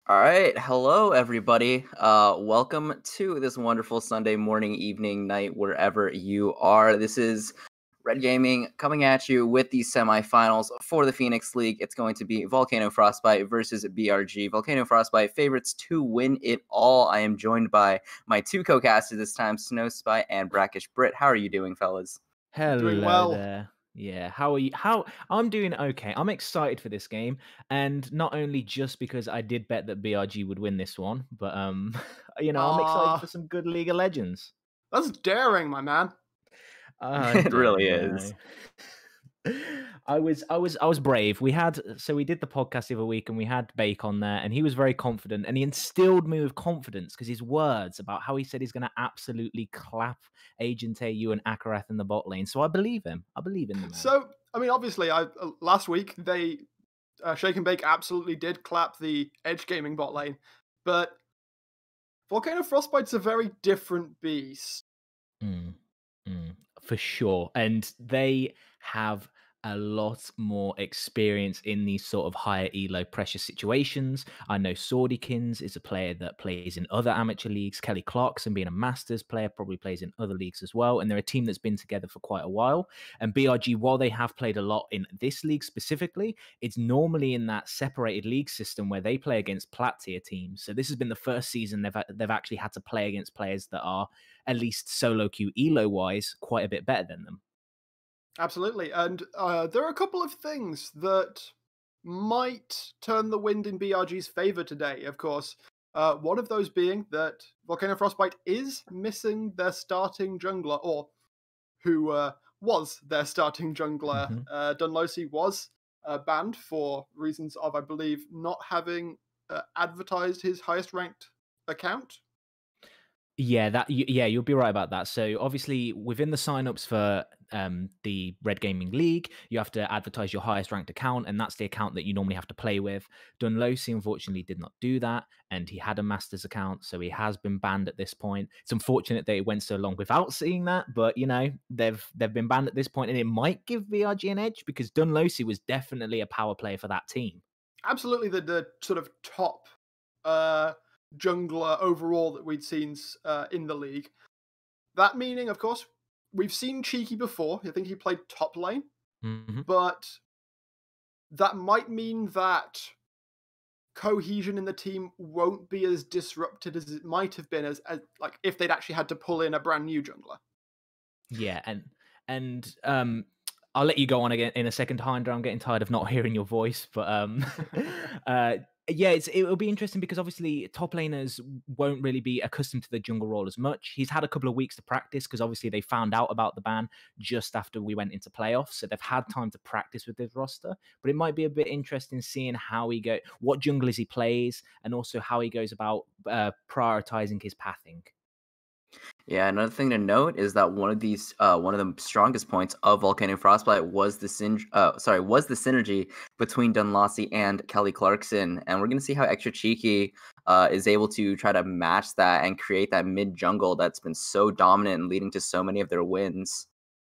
All right, hello everybody. Welcome to this wonderful Sunday morning, evening, night, wherever you are. This is Red Gaming coming at you with the semifinals for the Phoenix League. It's going to be Volcano Frostbite versus BRG. Volcano Frostbite favorites to win it all. I am joined by my two co-casters this time, Snowspite and Brackish Brit. How are you doing, fellas? Doing Hello well. there. Yeah, how are you? How I'm doing okay. I'm excited for this game, and not only just because I did bet that BRG would win this one, but I'm excited for Ah, some good League of Legends. that's daring, my man. I It don't really know. is. I was brave. We did the podcast the other week and we had Bake on there and he was very confident and he instilled me with confidence because his words about how he said he's gonna absolutely clap Agent AU and Akarath in the bot lane. So I believe him. I believe in the man. So, I mean, obviously, I last week they Shake and Bake absolutely did clap the Edge Gaming bot lane, but Volcano Frostbite's a very different beast. Mm, for sure. And they have a lot more experience in these sort of higher elo pressure situations. I know Swordykins is a player that plays in other amateur leagues. Kelly Clarkson, being a Masters player, probably plays in other leagues as well. And they're a team that's been together for quite a while. And BRG, while they have played a lot in this league specifically, it's normally in that separated league system where they play against plat tier teams. So this has been the first season they've actually had to play against players that are at least solo queue elo wise quite a bit better than them. Absolutely, and there are a couple of things that might turn the wind in BRG's favor today. Of course, one of those being that Volcano Frostbite is missing their starting jungler, or who was their starting jungler. Mhm. Dunlosi was banned for reasons of, I believe, not having advertised his highest ranked account. Yeah, you'll be right about that. So obviously, within the signups for the Red Gaming League, you have to advertise your highest ranked account, and that's the account that you normally have to play with. Dunlosi unfortunately did not do that, and he had a Masters account, so he has been banned at this point. It's unfortunate that it went so long without seeing that, but they've been banned at this point, and it might give VRG an edge because Dunlosi was definitely a power player for that team. Absolutely, the sort of top uh, jungler overall that we'd seen in the league. That meaning, of course, we've seen Cheeky before. I think he played top lane, Mhm. but that might mean that cohesion in the team won't be as disrupted as it might have been as like if they'd actually had to pull in a brand new jungler. Yeah, and I'll let you go on again in a second, Hindra. I'm getting tired of not hearing your voice, but uh, yeah, it'll be interesting because obviously top laners won't really be accustomed to the jungle role as much. He's had a couple of weeks to practice because obviously they found out about the ban just after we went into playoffs, so they've had time to practice with this roster. But it might be a bit interesting seeing how what junglers he plays, and also how he goes about prioritizing his pathing. Yeah, another thing to note is that one of the strongest points of Volcano Frostbite was was the synergy between Dunlossie and Kelly Clarkson, and we're gonna see how Extra Cheeky is able to try to match that and create that mid jungle that's been so dominant and leading to so many of their wins.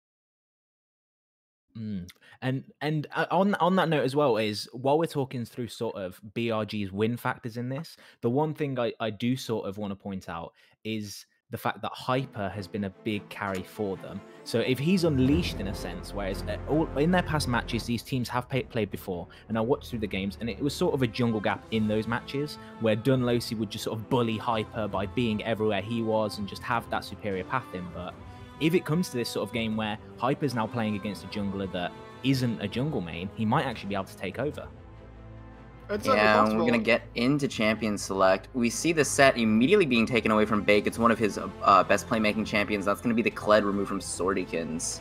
Mm. And on that note as well is while we're talking through sort of BRG's win factors in this, the one thing I do sort of want to point out is the fact that Hyper has been a big carry for them. So if he's unleashed in a sense, whereas all in their past matches these teams have played before, and I watched through the games, and it was sort of a jungle gap in those matches where Dunlosi would just sort of bully Hyper by being everywhere he was and just have that superior pathing, but if it comes to this sort of game where Hyper's now playing against a jungler that isn't a jungle main, he might actually be able to take over. It's certainly Yeah, and we're gonna possible. get into Champion Select. We see the set immediately being taken away from Bake. It's one of his best playmaking champions. That's gonna be the Kled removed from Swordykins.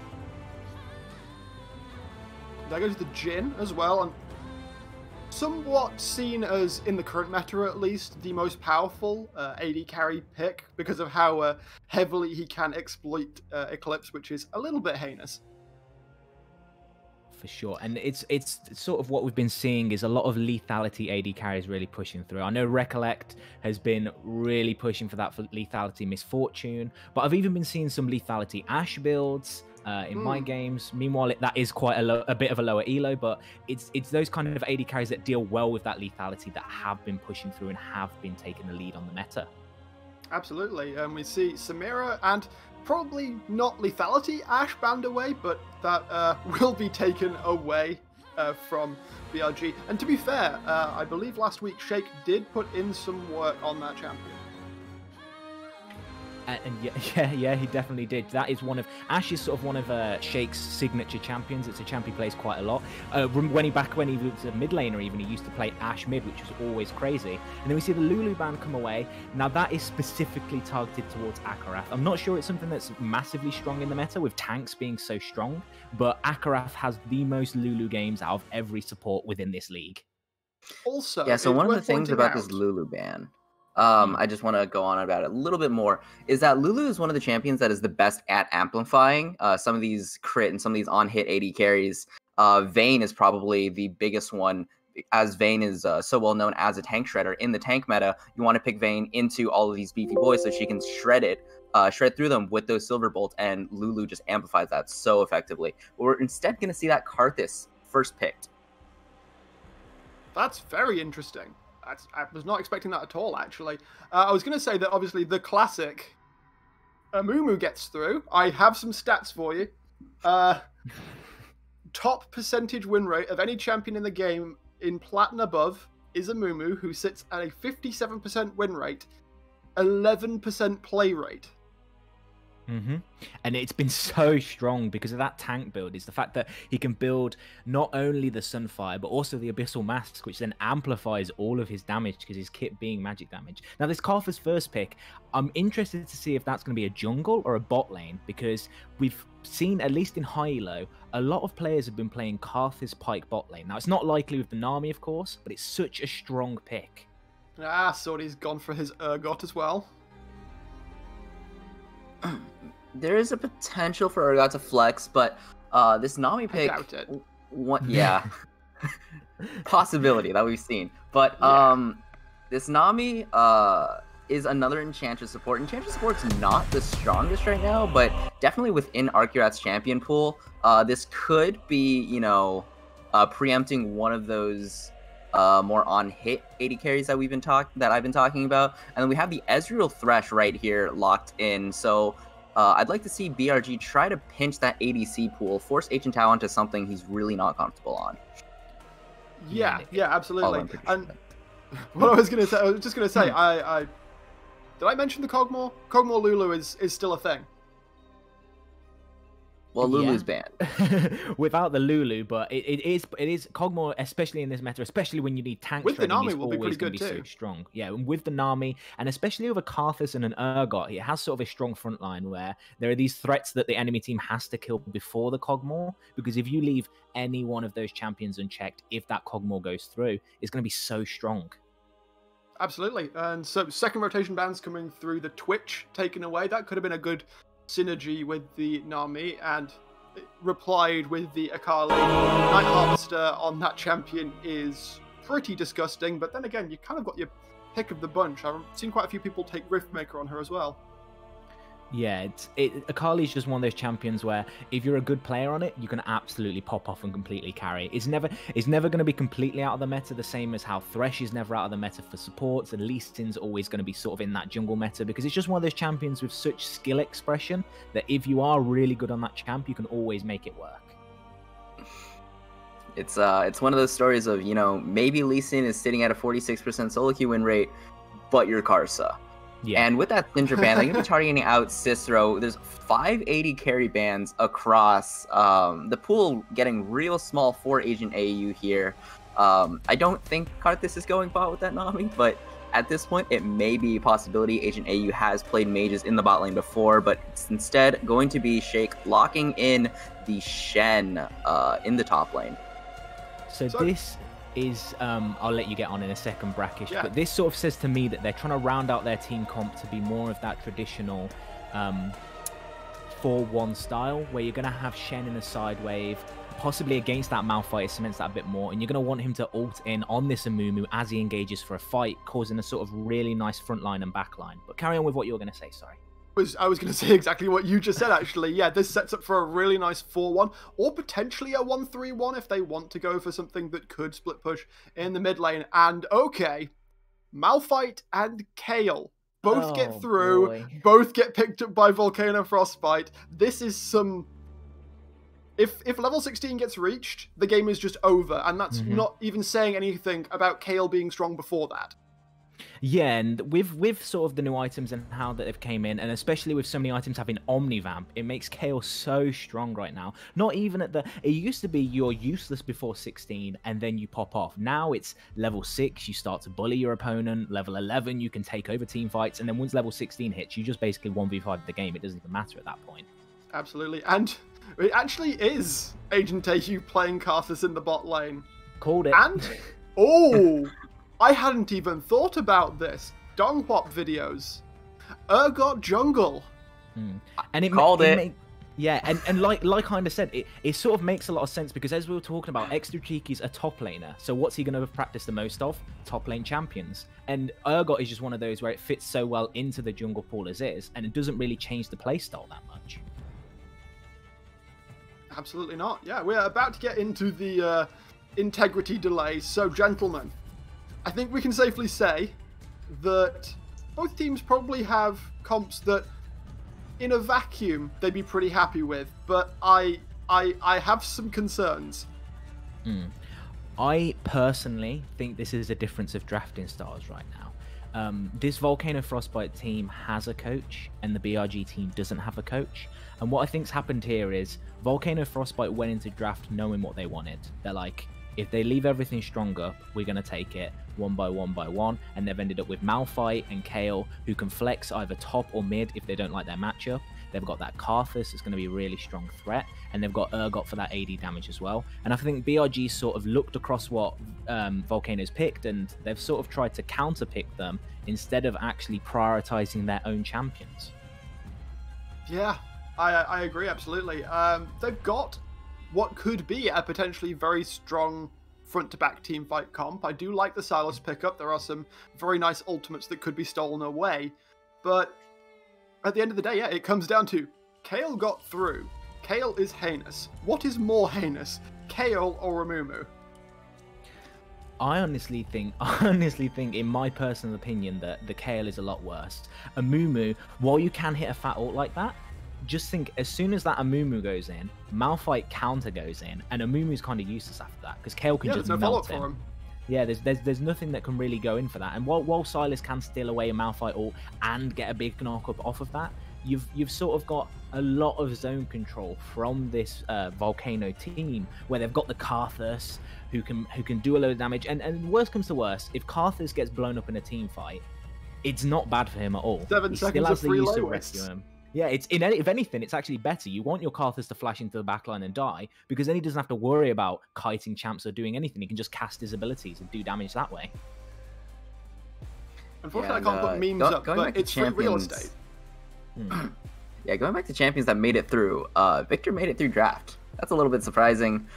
There goes the Jin as well, and somewhat seen as, in the current meta at least, the most powerful AD carry pick because of how heavily he can exploit Eclipse, which is a little bit heinous. For sure, and it's sort of what we've been seeing is a lot of lethality AD carries really pushing through. I know Recollect has been really pushing for that for lethality Misfortune, but I've even been seeing some lethality Ash builds. in my games. Meanwhile, that is quite a bit of a lower elo, but it's those kind of AD carries that deal well with that lethality that have been pushing through and have been taking the lead on the meta. Absolutely. We see Samira and probably not lethality Ashe banned away, but that will be taken away from BRG. And to be fair, I believe last week Shake did put in some work on that champion. And yeah, he definitely did. That is one of Ashe is sort of one of Shake's signature champions. It's a champion he plays quite a lot. When he was a mid laner, even he used to play Ashe mid, which was always crazy. And then we see the Lulu ban come away. Now that is specifically targeted towards Akarath. I'm not sure it's something that's massively strong in the meta with tanks being so strong, but Akarath has the most Lulu games out of every support within this league. Also, yeah. So one of the things about this Lulu ban. I just want to go on about it a little bit more, is that Lulu is one of the champions that is the best at amplifying some of these crit and some of these on-hit AD carries. Vayne is probably the biggest one, as Vayne is so well known as a tank shredder. In the tank meta, you want to pick Vayne into all of these beefy boys so she can shred through them with those silver bolts, and Lulu just amplifies that so effectively. But we're instead going to see that Karthus first picked. That's very interesting. I was not expecting that at all, actually. I was going to say that, obviously, the classic Amumu gets through. I have some stats for you. Top percentage win rate of any champion in the game in Plat and above is Amumu, who sits at a 57% win rate, 11% play rate. And it's been so strong because of that tank build. Is the fact that he can build not only the Sunfire but also the Abyssal Mask, which then amplifies all of his damage because his kit being magic damage. Now this Karthus first pick, I'm interested to see if that's going to be a jungle or a bot lane, because we've seen, at least in high elo, a lot of players have been playing Karthus Pyke bot lane. Now it's not likely with the Nami, of course, but it's such a strong pick. Sorty's gone for his Urgot as well. There is a potential for Urgot to flex, but this Nami pick, I doubt it. Yeah, possibility that we've seen. But this Nami is another Enchantress support. Enchantress support's not the strongest right now, but definitely within Arcurath's champion pool, this could be, preempting one of those more on-hit AD carries that I've been talking about. And then we have the Ezreal Thresh right here locked in. So I'd like to see BRG try to pinch that ADC pool, force Ancient Tao onto something he's really not comfortable on. Yeah, absolutely. And what I was just going to say, did I mention the Kog'Maw? Kog'Maw Lulu is still a thing. Well, Lulu's banned. Without the Lulu, but it is Kog'Maw, especially in this meta, especially when you need tanks. With the Nami will be pretty good too. So strong. Yeah, and with the Nami, and especially with a Karthus and an Urgot, it has sort of a strong front line where there are these threats that the enemy team has to kill before the Kog'Maw, because if you leave any one of those champions unchecked, if that Kog'Maw goes through, it's going to be so strong. Absolutely. And so second rotation bans coming through, the Twitch taken away. That could have been a good synergy with the Nami, and replied with the Akali. Night Harvester on that champion is pretty disgusting, but then again, you kind of got your pick of the bunch. I've seen quite a few people take Riftmaker on her as well. Yeah, Akali's just one of those champions where if you're a good player on it, you can absolutely pop off and completely carry. It's never going to be completely out of the meta, the same as how Thresh is never out of the meta for supports, and Lee Sin's always going to be sort of in that jungle meta, because it's just one of those champions with such skill expression that if you are really good on that champ, you can always make it work. It's one of those stories of, maybe Lee Sin is sitting at a 46% solo queue win rate, but you're Karsa. Yeah. And with that Syndra ban, they're going to be targeting out Cicero. There's 580 carry bans across the pool, getting real small for Agent AU here. I don't think Karthus is going bot with that Nami, but at this point, it may be a possibility. Agent AU has played mages in the bot lane before, but it's instead going to be Shake locking in the Shen in the top lane. So this is, I'll let you get on in a second, Brackish, but this sort of says to me that they're trying to round out their team comp to be more of that traditional 4-1 style, where you're going to have Shen in a side wave, possibly against that Malphite, it cements that a bit more, and you're going to want him to ult in on this Amumu as he engages for a fight, causing a sort of really nice front line and back line. But carry on with what you were going to say, sorry. I was going to say exactly what you just said, actually. Yeah, this sets up for a really nice 4-1, or potentially a 1-3-1 if they want to go for something that could split push in the mid lane. And okay, Malphite and Kayle both get through, both get picked up by Volcano Frostbite. This is some... If level 16 gets reached, the game is just over, and that's not even saying anything about Kayle being strong before that. Yeah, and with sort of the new items and how that they've came in, and especially with so many items having Omnivamp, it makes Kayle so strong right now. Not even at the... It used to be you're useless before 16, and then you pop off. Now it's level 6, you start to bully your opponent. Level 11, you can take over team fights, and then once level 16 hits, you just basically 1v5 the game. It doesn't even matter at that point. Absolutely, and it actually is Agent Ahu playing Karthus in the bot lane. Called it. And... Oh... I hadn't even thought about this. Donghwop videos. Urgot jungle. And it called it. Yeah, and like I kind of said, it sort of makes a lot of sense because as we were talking about, Extra Cheeky's a top laner. So what's he going to practice the most of? Top lane champions. And Urgot is just one of those where it fits so well into the jungle pool as is, and it doesn't really change the playstyle that much. Absolutely not. Yeah, we're about to get into the integrity delay. So, gentlemen, I think we can safely say that both teams probably have comps that, in a vacuum, they'd be pretty happy with. But I have some concerns. I personally think this is a difference of drafting styles right now. This Volcano Frostbite team has a coach, and the BRG team doesn't have a coach. And what I think's happened here is Volcano Frostbite went into draft knowing what they wanted. They're like, if they leave everything stronger, we're going to take it one by one, and they've ended up with Malphite and Kayle, who can flex either top or mid if they don't like their matchup. They've got that Karthus that's going to be a really strong threat, and they've got Urgot for that AD damage as well. And I think BRG sort of looked across what Volcano's picked, and they've sort of tried to counter-pick them instead of actually prioritizing their own champions. Yeah, I agree, absolutely. They've got what could be a potentially very strong front-to-back teamfight comp. I do like the Sylas pickup. There are some very nice ultimates that could be stolen away. But at the end of the day, yeah, it comes down to Kayle got through. Kayle is heinous. What is more heinous, Kayle or Amumu? I honestly think, in my personal opinion, that the Kayle is a lot worse. Amumu, while you can hit a fat ult like that, just think as soon as that Amumu goes in, Malphite counter goes in, and Amumu's kind of useless after that because Kayle can just melt him. For him. Yeah, there's nothing that can really go in for that. And while Sylas can steal away a Malphite ult and get a big knock up off of that, you've sort of got a lot of zone control from this Volcano team where they've got the Karthus who can do a load of damage. And worst comes to worst, if Karthus gets blown up in a team fight, it's not bad for him at all. 7 seconds of free rescue him. Yeah, if anything, it's actually better. You want your Karthus to flash into the backline and die, because then he doesn't have to worry about kiting champs or doing anything. He can just cast his abilities and do damage that way. Unfortunately, I can't put memes up, but it's free real estate. Yeah, going back to champions that made it through, Victor made it through draft. That's a little bit surprising.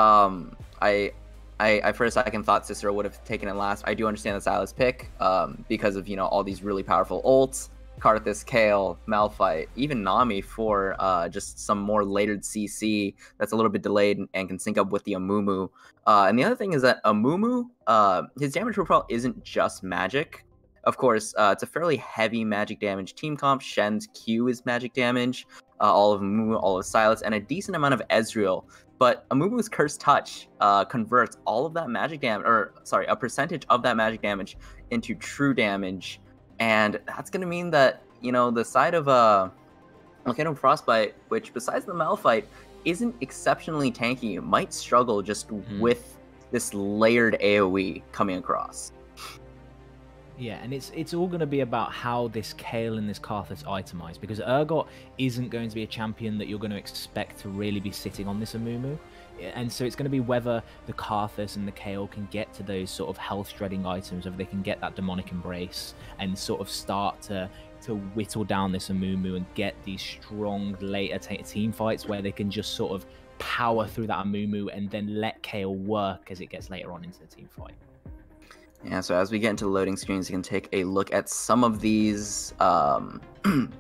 I for a second thought Cicero would have taken it last. I do understand the Sylas pick because of, all these really powerful ults. Karthus, Kayle, Malphite, even Nami for just some more latered CC that's a little bit delayed and can sync up with the Amumu. And the other thing is that Amumu, his damage profile isn't just magic. Of course, it's a fairly heavy magic damage team comp. Shen's Q is magic damage, all of Amumu, all of Sylas, and a decent amount of Ezreal. But Amumu's Cursed Touch converts all of that magic damage, a percentage of that magic damage into true damage. And that's going to mean that, the side of Volcano Frostbite, which besides the Malphite isn't exceptionally tanky, might struggle just with this layered AoE coming across. Yeah, and it's all going to be about how this Kayle and this Karthus itemize, because Urgot isn't going to be a champion that you're going to expect to really be sitting on this Amumu. And so it's going to be whether the Karthus and the Kayle can get to those sort of health-shredding items, whether they can get that Demonic Embrace and sort of start to whittle down this Amumu and get these strong later team fights where they can just sort of power through that Amumu and then let Kayle work as it gets later on into the team fight. Yeah, so as we get into the loading screens, you can take a look at some of these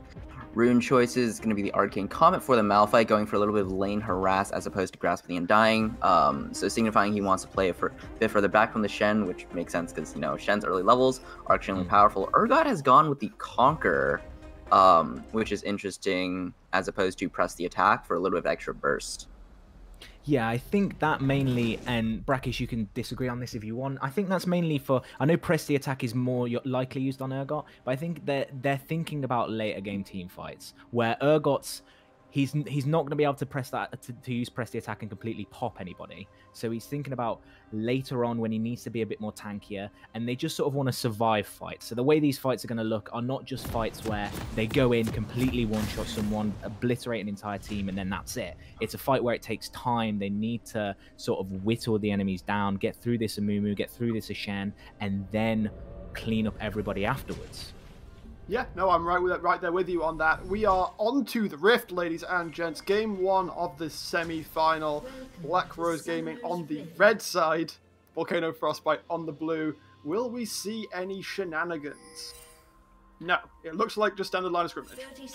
Rune choices is going to be the Arcane Comet for the Malphite, going for a little bit of lane harass as opposed to Grasp of the Undying. So signifying he wants to play it for a bit further back from the Shen, which makes sense because, you know, Shen's early levels are extremely powerful. Urgot has gone with the Conqueror, which is interesting, as opposed to Press the Attack for a little bit of extra burst. Yeah, I think that mainly, and Brackish, you can disagree on this if you want. I think that's mainly for, I know Press the Attack is more likely used on Urgot, but I think they're thinking about later game team fights where Urgot's, he's not going to be able to press that to use Press the Attack and completely pop anybody. So he's thinking about later on when he needs to be a bit more tankier, and they just sort of want to survive fights. So the way these fights are going to look are not just fights where they go in, completely one-shot someone, obliterate an entire team, and then that's it. It's a fight where it takes time. They need to sort of whittle the enemies down, get through this Amumu, get through this Ashen, and then clean up everybody afterwards. Yeah, no, I'm right there with you on that. We are on to the Rift, ladies and gents. Game 1 of the semi-final. Black Rose Gaming on the red side. Volcano Frostbite on the blue. Will we see any shenanigans? No, it looks like just standard line of scrimmage.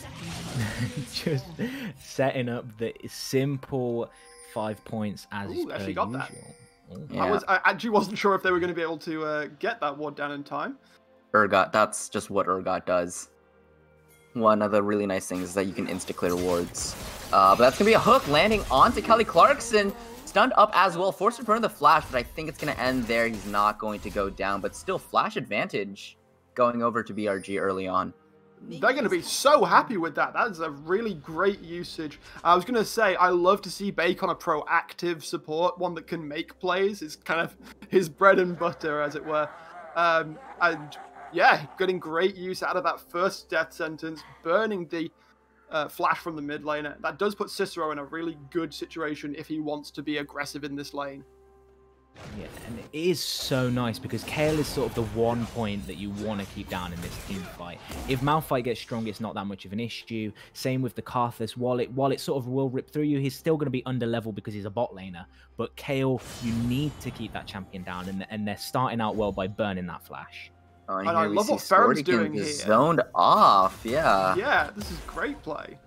Just setting up the simple 5 points as per actually got usual. That. Yeah. I actually wasn't sure if they were going to be able to get that ward down in time. Urgot, that's just what Urgot does. One of the really nice things is that you can insta-clear wards. But that's going to be a hook landing onto Kelly Clarkson. Stunned up as well, forced to burn the flash, but I think it's going to end there. He's not going to go down, but still flash advantage going over to BRG early on. They're going to be so happy with that. That is a really great usage. I was going to say, I love to see Bake on a proactive support, one that can make plays. It's kind of his bread and butter, as it were. And yeah, getting great use out of that first death sentence, burning the flash from the mid lane. That does put Cicero in a really good situation if he wants to be aggressive in this lane. Yeah, and it is so nice because Kayle is sort of the one point that you want to keep down in this team fight. If Malphite gets strong, it's not that much of an issue. Same with the Karthus. While it sort of will rip through you, he's still going to be under level because he's a bot laner. But Kayle, you need to keep that champion down, and they're starting out well by burning that flash. Oh, and I love what Ferrum's doing here. Zoned off, yeah. Yeah, this is great play.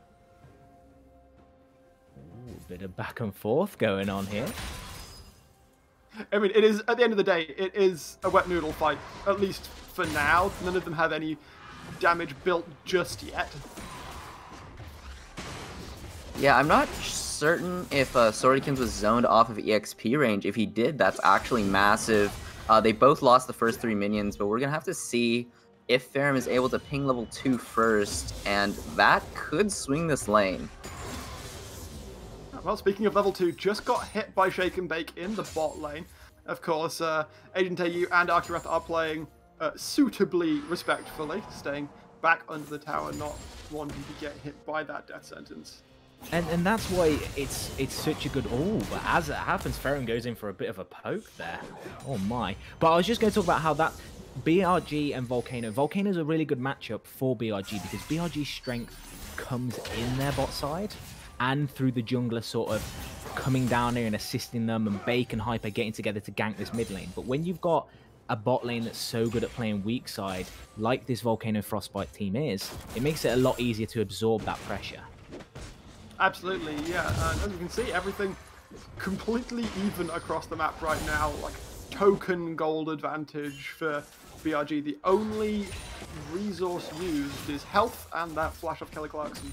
Ooh, bit of back and forth going on here. I mean, it is, at the end of the day, it is a wet noodle fight, at least for now. None of them have any damage built just yet. Yeah, I'm not certain if Swordsykins was zoned off of EXP range. If he did, that's actually massive. They both lost the first 3 minions, but we're going to have to see if Ferrum is able to ping level 2 first, and that could swing this lane. Well, speaking of level 2, just got hit by Shake and Bake in the bot lane. Of course, Agent AU and Akirath are playing suitably respectfully, staying back under the tower, not wanting to get hit by that death sentence. And that's why it's such a good... Oh, but as it happens, Ferrum goes in for a bit of a poke there. Oh my. But I was just going to talk about how that BRG and Volcano. Volcano's a really good matchup for BRG because BRG's strength comes in their bot side and through the jungler sort of coming down here and assisting them, and Bake and Hyper getting together to gank this mid lane. But when you've got a bot lane that's so good at playing weak side, like this Volcano Frostbite team is, it makes it a lot easier to absorb that pressure. Absolutely, yeah. And as you can see, everything completely even across the map right now. Like, token gold advantage for BRG. The only resource used is health and that flash of Kelly Clarkson.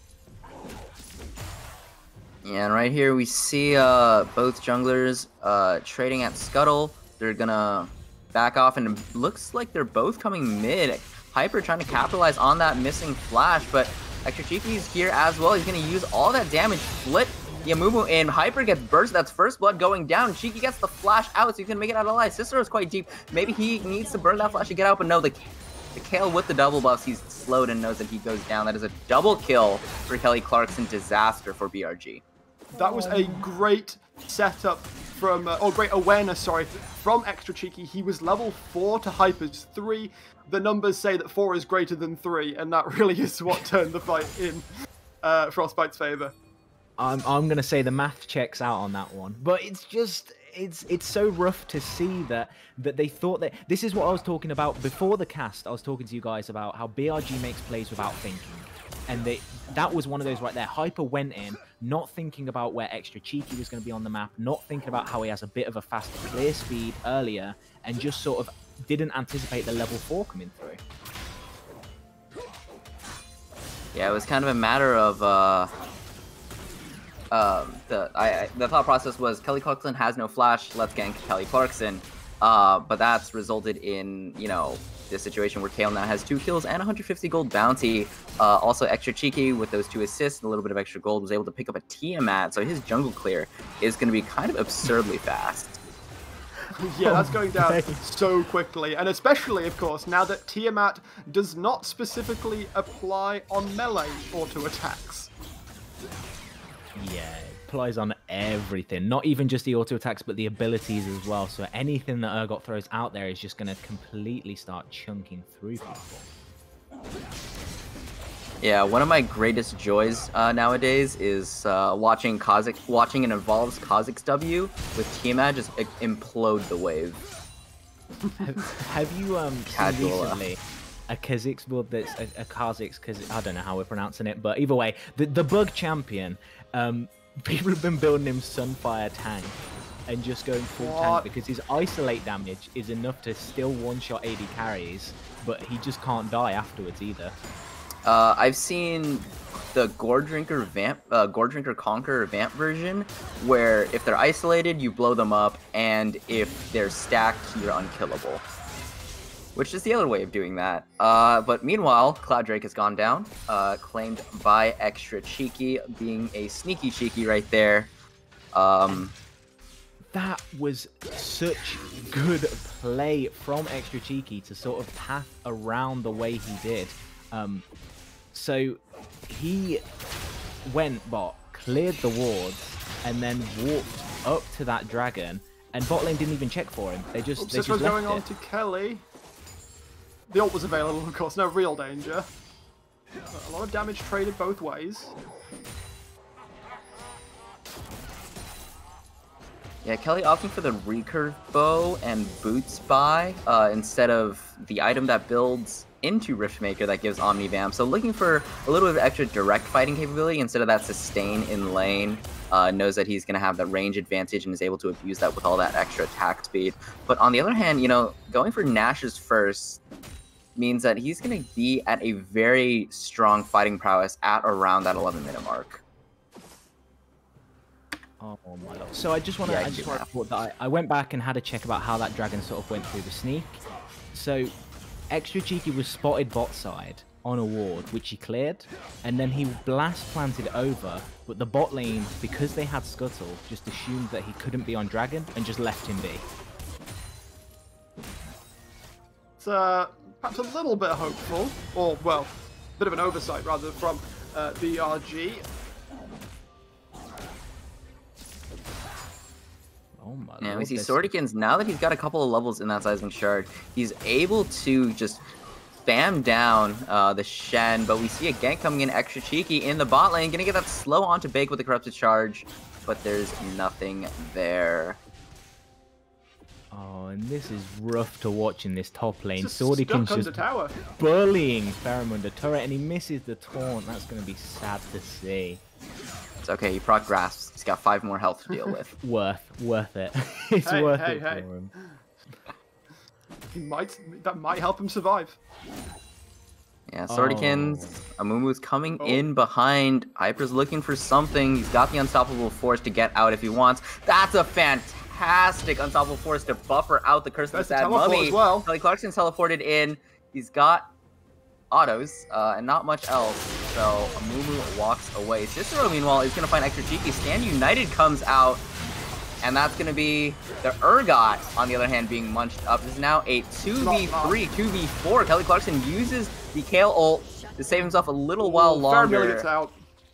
Yeah, and right here we see both junglers trading at Scuttle. They're gonna back off, and it looks like they're both coming mid. Hyper trying to capitalize on that missing flash, but Extra Cheeky's here as well. He's gonna use all that damage, flip Yamumu in. Hyper gets burst. That's first blood going down. Cheeky gets the flash out, so he's gonna make it out alive. Cicero's quite deep. Maybe he needs to burn that flash to get out, but no, the Kayle with the double buffs, he's slowed and knows that he goes down. That is a double kill for Kelly Clarkson. Disaster for BRG. That was a great setup from, or great awareness, sorry, from Extra Cheeky. He was level 4 to Hyper's 3. The numbers say that 4 is greater than 3, and that really is what turned the fight in Frostbite's favor. I'm going to say the math checks out on that one, but it's just... It's so rough to see that they thought that... This is what I was talking about before the cast. I was talking to you guys about how BRG makes plays without thinking. And that was one of those right there. Hyper went in, not thinking about where Extra Cheeky was going to be on the map, not thinking about how he has a bit of a faster clear speed earlier, and just sort of didn't anticipate the level 4 coming through. Yeah, it was kind of a matter of the thought process was Kelly Clarkson has no flash, let's gank Kelly Clarkson. But that's resulted in, you know, this situation where Kayle now has 2 kills and 150 gold bounty. Also Extra Cheeky with those 2 assists and a little bit of extra gold was able to pick up a Tiamat, so his jungle clear is going to be kind of absurdly fast. Yeah, that's going down so quickly, and especially, of course, now that Tiamat does not specifically apply on melee auto attacks. Yeah, it applies on everything. Not even just the auto attacks, but the abilities as well. So anything that Urgot throws out there is just going to completely start chunking through people. Yeah, one of my greatest joys nowadays is watching an Evolves Kha'Zix W with Tiamat just implode the wave. Have you seen recently a Kha'Zix build that's a Kha'Zix, because I don't know how we're pronouncing it, but either way, the bug champion, people have been building him Sunfire tank and just going full tank because his isolate damage is enough to still one-shot AD carries, but he just can't die afterwards either. I've seen the Gore Drinker Conqueror Vamp version, where if they're isolated, you blow them up, and if they're stacked, you're unkillable. Which is the other way of doing that. But meanwhile, Cloud Drake has gone down, claimed by Extra Cheeky, being a sneaky cheeky right there. That was such good play from Extra Cheeky to sort of path around the way he did. So he went bot, cleared the wards, and then walked up to that dragon, and bot lane didn't even check for him. They just this was going on to Kelly. The ult was available, of course, no real danger. A lot of damage traded both ways. Yeah, Kelly opting for the recurve bow and boots buy instead of the item that builds into Riftmaker that gives Omni Vamp. So looking for a little bit of extra direct fighting capability instead of that sustain in lane. Knows that he's going to have that range advantage and is able to abuse that with all that extra attack speed. But on the other hand, you know, going for Nash's first means that he's going to be at a very strong fighting prowess at around that 11-minute mark. Oh my lord. So I just want to report that I went back and had a check about how that dragon sort of went through the sneak. So Extra Cheeky was spotted bot side on a ward, which he cleared, and then he blast planted over, but the bot lane, because they had Scuttle, just assumed that he couldn't be on dragon and just left him be. It's perhaps a little bit hopeful, or well, a bit of an oversight rather from BRG. Oh my yeah, lord, we see Swordykins, now that he's got a couple of levels in that Seismic Shard, he's able to just spam down the Shen, but we see a gank coming in. Extra Cheeky in the bot lane, gonna get that slow onto Bake with the Corrupted Charge, but there's nothing there. Oh, and this is rough to watch in this top lane. Swordykins just tower. bullying Pherom under turret, and he misses the taunt. That's gonna be sad to see. It's okay, he proc grasps. He's got 5 more health to deal with. worth it. It's worth it for him. That might help him survive. Yeah, Swordykins, Amumu's coming in behind. Hyper's looking for something. He's got the Unstoppable Force to get out if he wants. That's a fantastic Unstoppable Force to buffer out the Curse of the Sad Mummy. Well. Kelly Clarkson's teleported in. He's got autos and not much else, so Amumu walks away. Cicero, meanwhile, is going to find Extra Cheeky. Stand United comes out, and that's going to be the Urgot, on the other hand, being munched up. This is now a 2v3, 2v4. Kelly Clarkson uses the Kayle ult to save himself a little while longer. Gets out.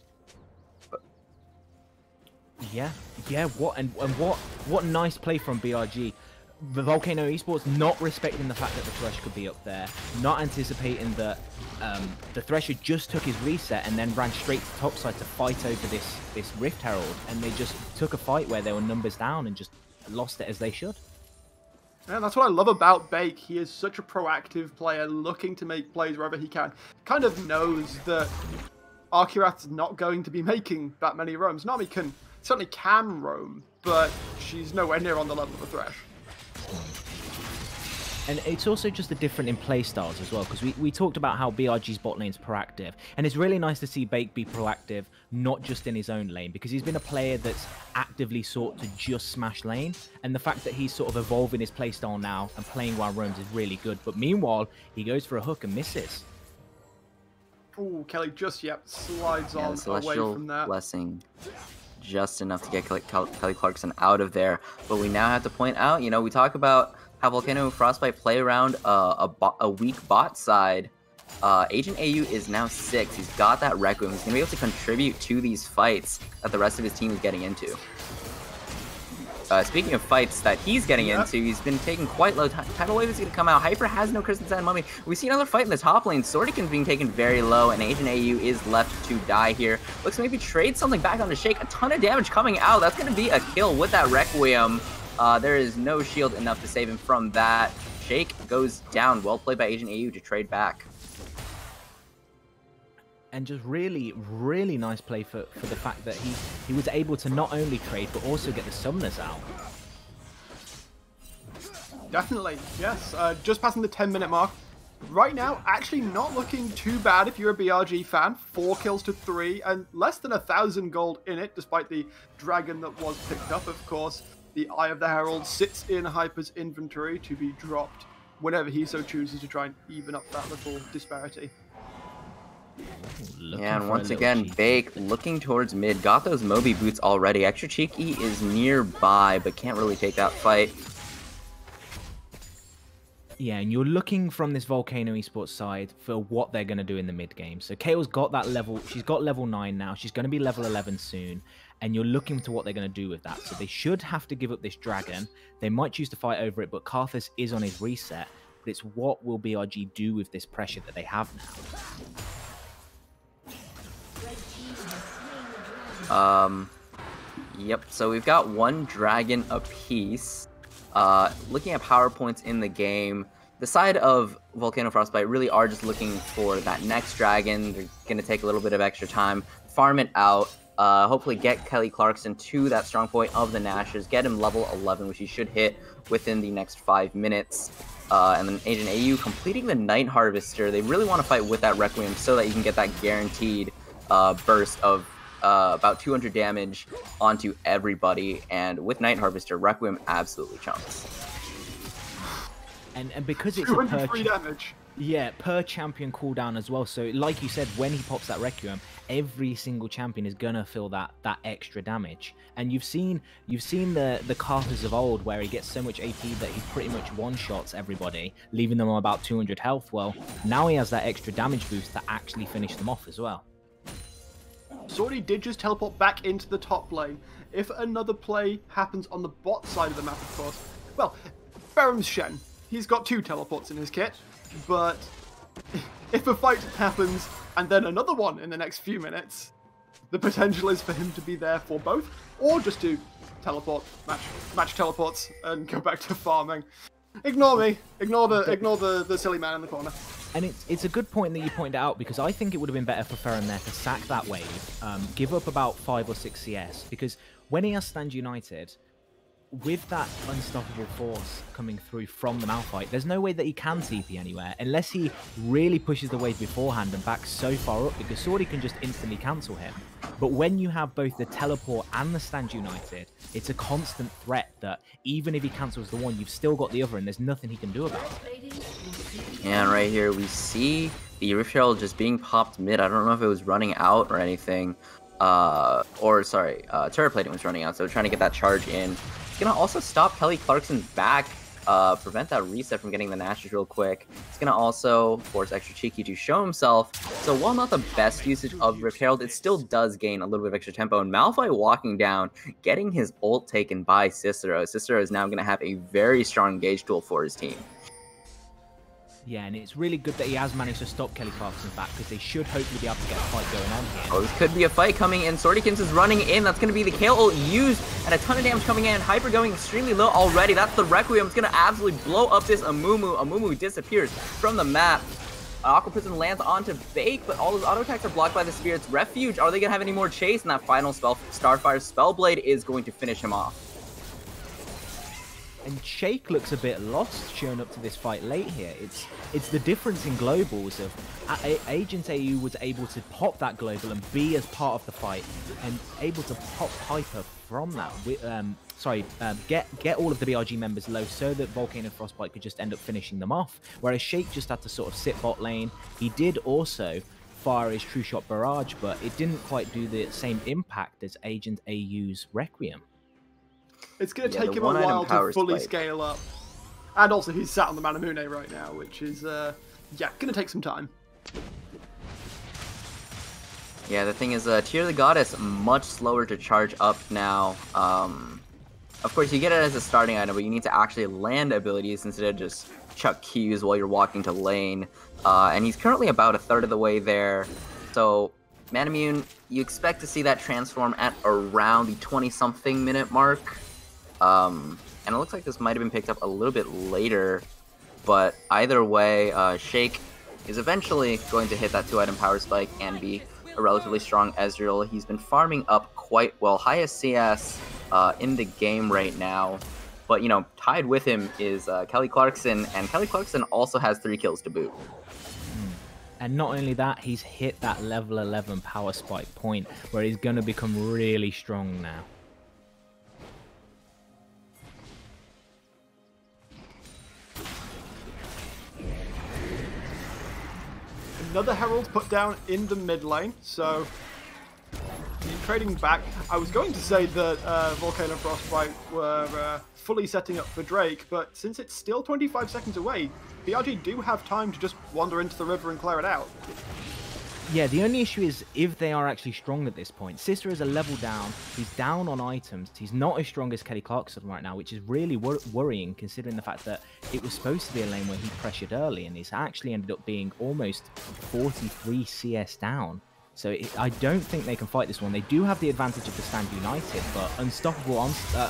Yeah, what nice play from BRG. The Volcano Esports not respecting the fact that the Thresh could be up there, not anticipating that the Thresher just took his reset and then ran straight to topside to fight over this Rift Herald, and they just took a fight where they were numbers down and just lost it as they should. Yeah, that's what I love about Bake. He is such a proactive player, looking to make plays wherever he can. Kind of knows that Arcurath's not going to be making that many roams. Nami certainly can roam, but she's nowhere near on the level of a Thresh. And it's also just a different in play styles as well, because we talked about how BRG's bot lane's proactive, and it's really nice to see Bake be proactive, not just in his own lane, because he's been a player that's actively sought to just smash lane, and the fact that he's sort of evolving his play style now and playing while roams is really good. But meanwhile, he goes for a hook and misses. Ooh, Kelly just slides on away from that. Blessing. Just enough to get Kelly Clarkson out of there. But we now have to point out, you know, we talk about how Volcano Frostbite play around a weak bot side. Agent AU is now 6. He's got that Requiem. He's going to be able to contribute to these fights that the rest of his team is getting into. Speaking of fights that he's getting into, he's been taking quite low. Tidal Wave is going to come out. Hyper has no Crimson Sand Mummy. We see another fight in the top lane. Swordican's being taken very low, and Agent AU is left to die here. Looks to maybe trade something back onto Shake. A ton of damage coming out. That's going to be a kill with that Requiem. There is no shield enough to save him from that. Shake goes down. Well played by Agent AU to trade back. And just really, really nice play for the fact that he was able to not only trade, but also get the summoners out. Definitely, yes. Just passing the 10-minute mark. Right now, actually not looking too bad if you're a BRG fan. 4 kills to 3, and less than 1,000 gold in it, despite the dragon that was picked up, of course. The Eye of the Herald sits in Hyper's inventory to be dropped whenever he so chooses to try and even up that little disparity. Yeah, and once again, Bake looking towards mid. Got those Moby boots already. Extra Cheeky is nearby, but can't really take that fight. Yeah, and you're looking from this Volcano Esports side for what they're going to do in the mid game. So Kayl's got that level. She's got level 9 now. She's going to be level 11 soon. And you're looking to what they're going to do with that. So they should have to give up this dragon. They might choose to fight over it, but Karthus is on his reset. But it's what will BRG do with this pressure that they have now? Yep, so we've got 1 dragon apiece. Looking at power points in the game, the side of Volcano Frostbite really are just looking for that next dragon. They're going to take a little bit of extra time, farm it out, hopefully get Kelly Clarkson to that strong point of the Nashers, get him level 11, which he should hit within the next 5 minutes. And then Agent AU completing the Night Harvester. They really want to fight with that Requiem so that you can get that guaranteed burst of about 200 damage onto everybody, and with Night Harvester, Requiem absolutely chunks. And because it's a per champion cooldown as well. So like you said, when he pops that Requiem, every single champion is gonna feel that extra damage. And you've seen the Karthus of old, where he gets so much AP that he pretty much one-shots everybody, leaving them on about 200 health. Well, now he has that extra damage boost to actually finish them off as well. Swordy did just teleport back into the top lane. If another play happens on the bot side of the map, of course, well, Ferum's Shen, he's got 2 teleports in his kit, but if a fight happens and then another one in the next few minutes, the potential is for him to be there for both, or just to teleport, match teleports, and go back to farming. Ignore me. Ignore the silly man in the corner. And it's a good point that you pointed out, because I think it would have been better for Ferrum there to sack that wave, give up about 5 or 6 CS, because when he has Stand United, with that unstoppable force coming through from the Malphite, there's no way that he can TP anywhere, unless he really pushes the wave beforehand and backs so far up, because Swordy can just instantly cancel him. But when you have both the teleport and the Stand United, it's a constant threat that even if he cancels the one, you've still got the other, and there's nothing he can do about it. And right here we see the Rift Herald just being popped mid. I don't know if it was running out or anything. Turret plating was running out, so trying to get that charge in. It's gonna also stop Kelly Clarkson's back, prevent that reset from getting the Nashers real quick. It's gonna also force Extra Cheeky to show himself. So while not the best usage of Rift Herald, it still does gain a little bit of extra tempo. And Malphite walking down, getting his ult taken by Cicero. Cicero is now gonna have a very strong engage tool for his team. Yeah, and it's really good that he has managed to stop Kelly Clarkson's back, because they should hopefully be able to get a fight going on here. Oh, this could be a fight coming in. Swordykins is running in. That's going to be the Kayle ult used, and a ton of damage coming in. Hyper going extremely low already. That's the Requiem. It's going to absolutely blow up this Amumu. Amumu disappears from the map. Aqua Prism lands onto Bake, but all those auto attacks are blocked by the Spirit's Refuge. Are they going to have any more chase? And that final spell, Starfire Spellblade, is going to finish him off. And Shake looks a bit lost showing up to this fight late here. It's the difference in globals of Agent AU was able to pop that global and be as part of the fight, and able to pop Hyper from that. Get all of the BRG members low so that Volcano Frostbite could just end up finishing them off. Whereas Shake just had to sort of sit bot lane. He did also fire his True Shot Barrage, but it didn't quite do the same impact as Agent AU's Requiem. It's going to take him a while to fully scale up. And also, he's sat on the Manamune right now, which is, yeah, going to take some time. Yeah, the thing is, Tear the Goddess, much slower to charge up now. Of course, you get it as a starting item, but you need to actually land abilities instead of just chuck Qs while you're walking to lane. And he's currently about a third of the way there. So, Manamune, you expect to see that transform at around the 20-something minute mark. And it looks like this might have been picked up a little bit later, but either way, Shake is eventually going to hit that 2-item power spike and be a relatively strong Ezreal. He's been farming up quite well, highest CS in the game right now, but, you know, tied with him is Kelly Clarkson, and Kelly Clarkson also has 3 kills to boot. And not only that, he's hit that level 11 power spike point where he's going to become really strong now. Another Herald put down in the mid lane, so trading back. I was going to say that Volcano Frostbite were fully setting up for Drake, but since it's still 25 seconds away, BRG do have time to just wander into the river and clear it out. Yeah, the only issue is if they are actually strong at this point. Sister is a level down, he's down on items, he's not as strong as Kelly Clarkson right now, which is really worrying considering the fact that it was supposed to be a lane where he pressured early, and it's actually ended up being almost 43 CS down. So I don't think they can fight this one. They do have the advantage of the Stand United, but Unstoppable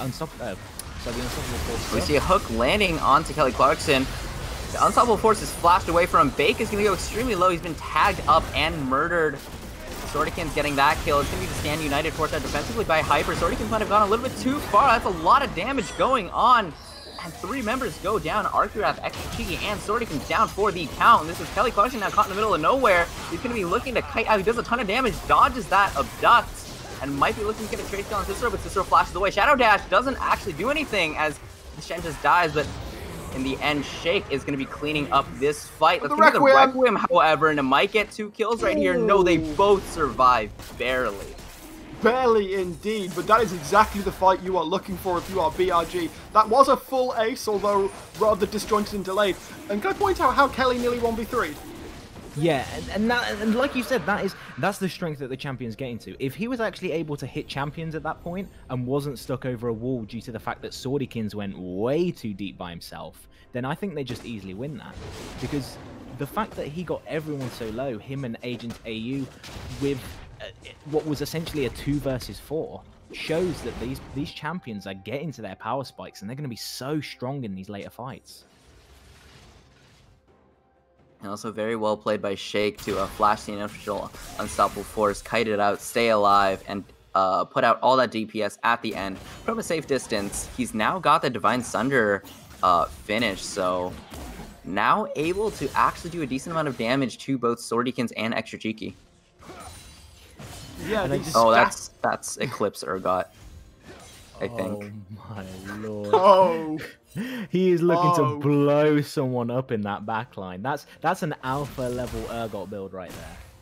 Force. We see a hook landing onto Kelly Clarkson. The Unstoppable Force is flashed away from him. Bake is going to go extremely low. He's been tagged up and murdered. Swordican's getting that kill. It's going to be the Stand United forced out defensively by Hyper. Swordican might have gone a little bit too far. That's a lot of damage going on. And 3 members go down. Arcurath, Extra Cheeky, and Swordican down for the count. And this is Kelly Clarkson now caught in the middle of nowhere. He's going to be looking to kite out. He does a ton of damage, dodges that Abduct, and might be looking to get a trade kill on Cicero, but Cicero flashes away. Shadow Dash doesn't actually do anything as the Shen just dies, but in the end, Shake is going to be cleaning up this fight. Let's get the Requiem, however, and it might get 2 kills right here. No, they both survive, barely. Barely indeed, but that is exactly the fight you are looking for if you are BRG. That was a full ace, although rather disjointed and delayed. And can I point out how Kelly nearly 1v3'd? Yeah, and like you said, that's the strength that the champion's getting to. If he was actually able to hit champions at that point and wasn't stuck over a wall due to the fact that Swordykins went way too deep by himself, then I think they just easily win that. Because the fact that he got everyone so low, him and Agent AU, with what was essentially a 2 versus 4, shows that these champions are getting to their power spikes and they're going to be so strong in these later fights. And also very well played by Shake to flash the initial Unstoppable Force, kite it out, stay alive, and put out all that DPS at the end from a safe distance. He's now got the Divine Sunder finished, so now able to actually do a decent amount of damage to both Swordykins and Extra Cheeky. Yeah, that's Eclipse Urgot, I think. Oh my lord. Oh. He is looking to blow someone up in that backline. That's an alpha level Urgot build right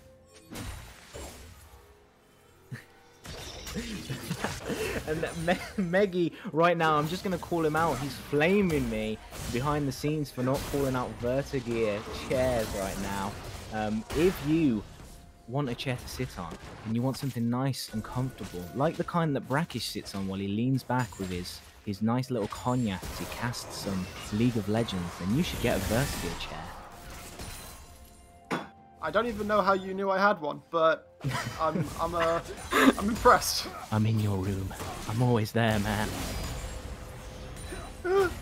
there. And Meggy, right now, I'm just going to call him out. He's flaming me behind the scenes for not calling out Vertigear chairs right now. If you want a chair to sit on, and you want something nice and comfortable, like the kind that Brackish sits on while he leans back with his nice little cognac as he casts some League of Legends, then you should get a Vertigear chair. I don't even know how you knew I had one, but I'm impressed. I'm in your room. I'm always there, man.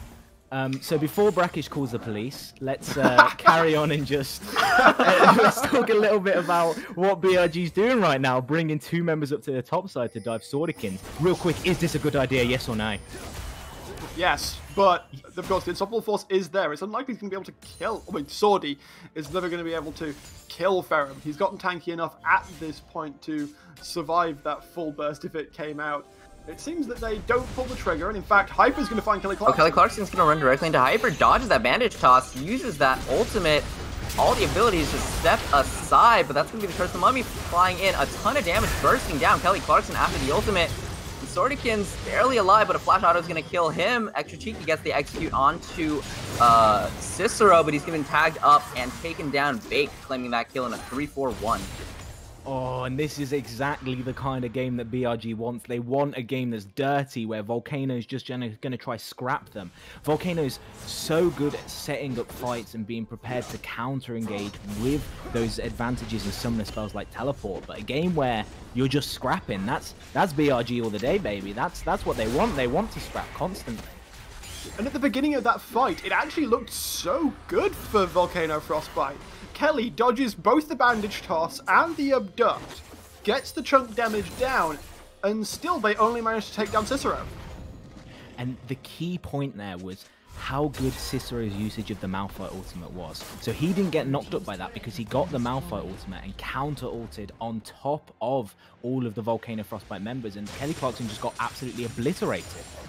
So before Brackish calls the police, let's carry on and just let's talk a little bit about what BRG's doing right now, bringing 2 members up to the top side to dive Swordykins. Real quick, is this a good idea, yes or no? Yes, but of course the Unstoppable Force is there. It's unlikely he's going to be able to kill... I mean, Swordy is never going to be able to kill Ferrum. He's gotten tanky enough at this point to survive that full burst if it came out. It seems that they don't pull the trigger, and in fact, Hyper's going to find Kelly Clarkson. Oh, Kelly Clarkson's going to run directly into Hyper, dodges that bandage toss, uses that ultimate, all the abilities to step aside, but that's going to be the curse of the mummy flying in, a ton of damage bursting down Kelly Clarkson after the ultimate. Swordykins barely alive, but a flash auto is going to kill him. Extra Cheeky gets the execute onto Cicero, but he's getting tagged up and taken down. Bake claiming that kill in a 3-4-1. Oh, and this is exactly the kind of game that BRG wants. They want a game that's dirty, where Volcano's just going to try scrap them. Volcano's so good at setting up fights and being prepared to counter-engage with those advantages and summoner spells like Teleport. But a game where you're just scrapping, that's BRG all the day, baby. That's what they want. They want to scrap constantly. And at the beginning of that fight, it actually looked so good for Volcano Frostbite. Kelly dodges both the bandage toss and the abduct, gets the chunk damage down, and still they only managed to take down Cicero. And the key point there was how good Cicero's usage of the Malphite ultimate was. So he didn't get knocked up by that because he got the Malphite ultimate and counter-ulted on top of all of the Volcano Frostbite members, and Kelly Clarkson just got absolutely obliterated.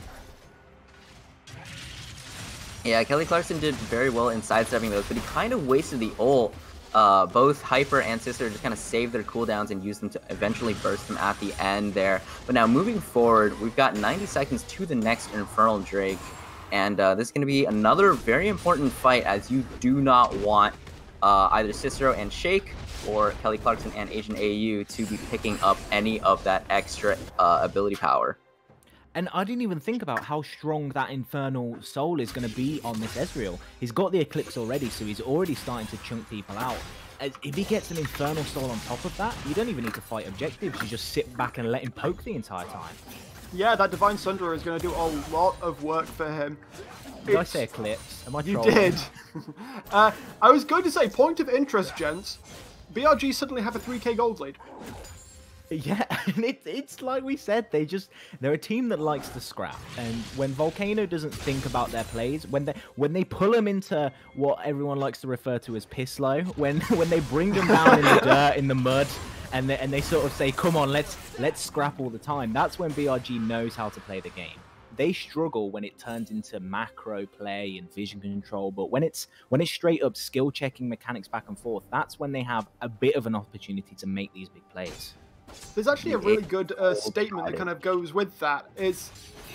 Yeah, Kelly Clarkson did very well in sidestepping those, but he kind of wasted the ult. Both Hyper and Sister just kind of saved their cooldowns and used them to eventually burst them at the end there. But now moving forward, we've got 90 seconds to the next Infernal Drake. And this is going to be another very important fight, as you do not want either Cicero and Shake or Kelly Clarkson and Agent AU to be picking up any of that extra ability power. And I didn't even think about how strong that Infernal Soul is going to be on this Ezreal. He's got the Eclipse already, so he's already starting to chunk people out. If he gets an Infernal Soul on top of that, you don't even need to fight objectives. You just sit back and let him poke the entire time. Yeah, that Divine Sunderer is going to do a lot of work for him. Did I say Eclipse? Am I You trolling? did. I was going to say, point of interest, gents. BRG suddenly have a 3k gold lead. Yeah, and it's like we said, they're a team that likes to scrap, and when Volcano doesn't think about their plays, when they pull them into what everyone likes to refer to as piss low, when they bring them down in the dirt, in the mud, and they sort of say, come on, let's scrap all the time, that's when BRG knows how to play the game. They struggle when it turns into macro play and vision control, but when it's straight up skill checking mechanics back and forth, that's when they have a bit of an opportunity to make these big plays. There's actually a really good statement that kind of goes with that, is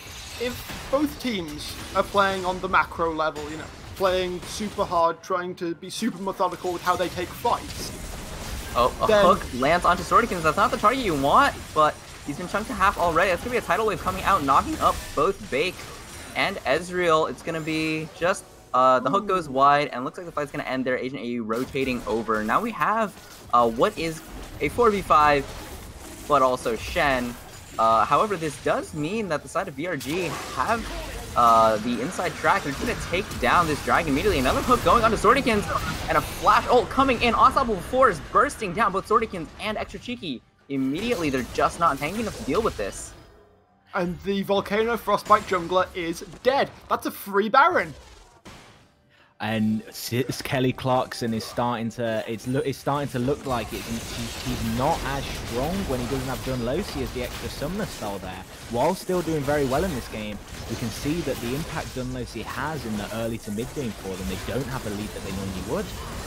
if both teams are playing on the macro level, you know, playing super hard, trying to be super methodical with how they take fights. Oh, a hook lands onto Swordykins. That's not the target you want, but he's been chunked to half already. That's going to be a tidal wave coming out, knocking up both Bake and Ezreal. It's going to be just, the hook goes wide, and looks like the fight's going to end there. Agent AU rotating over. Now we have what is a 4v5, but also Shen. However, this does mean that the side of BRG have the inside track. They're going to take down this dragon immediately. Another hook going onto Swordykins, and a flash ult coming in. Unstoppable Force bursting down both Swordykins and Extra Cheeky. Immediately, they're just not tanky enough to deal with this. And the Volcano Frostbite jungler is dead. That's a free Baron. And Kelly Clarkson is starting to look like he's not as strong when he doesn't have Dunlosi as the extra summoner spell there. While still doing very well in this game, we can see that the impact Dunlosi has in the early to mid game for them, they don't have the lead that they normally would.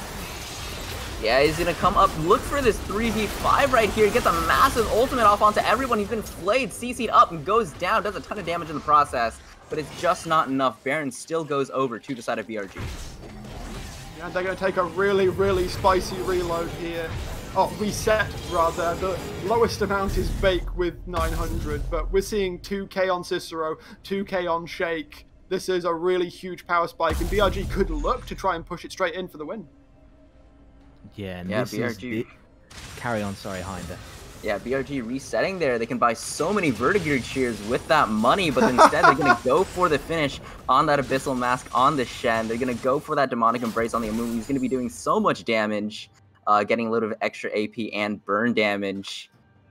Yeah, he's going to come up, look for this 3v5 right here, gets a massive ultimate off onto everyone. He's been flayed, CC'd up, and goes down, does a ton of damage in the process. But it's just not enough. Baron still goes over to the side of BRG. And they're going to take a really, really spicy reload here. Oh, reset, rather. The lowest amount is Bake with 900, but we're seeing 2k on Cicero, 2k on Shake. This is a really huge power spike, and BRG could look to try and push it straight in for the win. Yeah, and yeah, this BRG. is... Carry on, sorry, Hinder. Yeah, BRG resetting there. They can buy so many Vertigear cheers with that money, but instead they're going to go for the finish on that Abyssal Mask on the Shen. They're going to go for that Demonic Embrace on the Amumu. He's going to be doing so much damage, getting a little bit of extra AP and burn damage.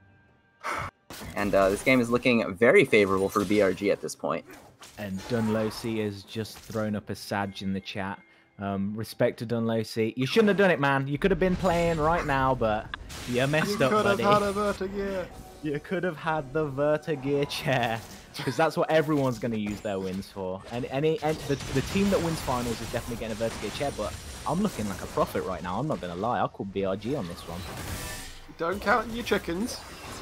And this game is looking very favorable for BRG at this point. And Dunlosy has just thrown up a Sag in the chat. Respect to Dunlosy. You shouldn't have done it, man. You could have been playing right now, but you messed up, buddy. You could have had a Vertigear. You could have had the Vertigear chair, because that's what everyone's going to use their wins for. And the team that wins finals is definitely getting a Vertigear chair, but I'm looking like a prophet right now. I'm not going to lie. I'll call BRG on this one. Don't count your chickens.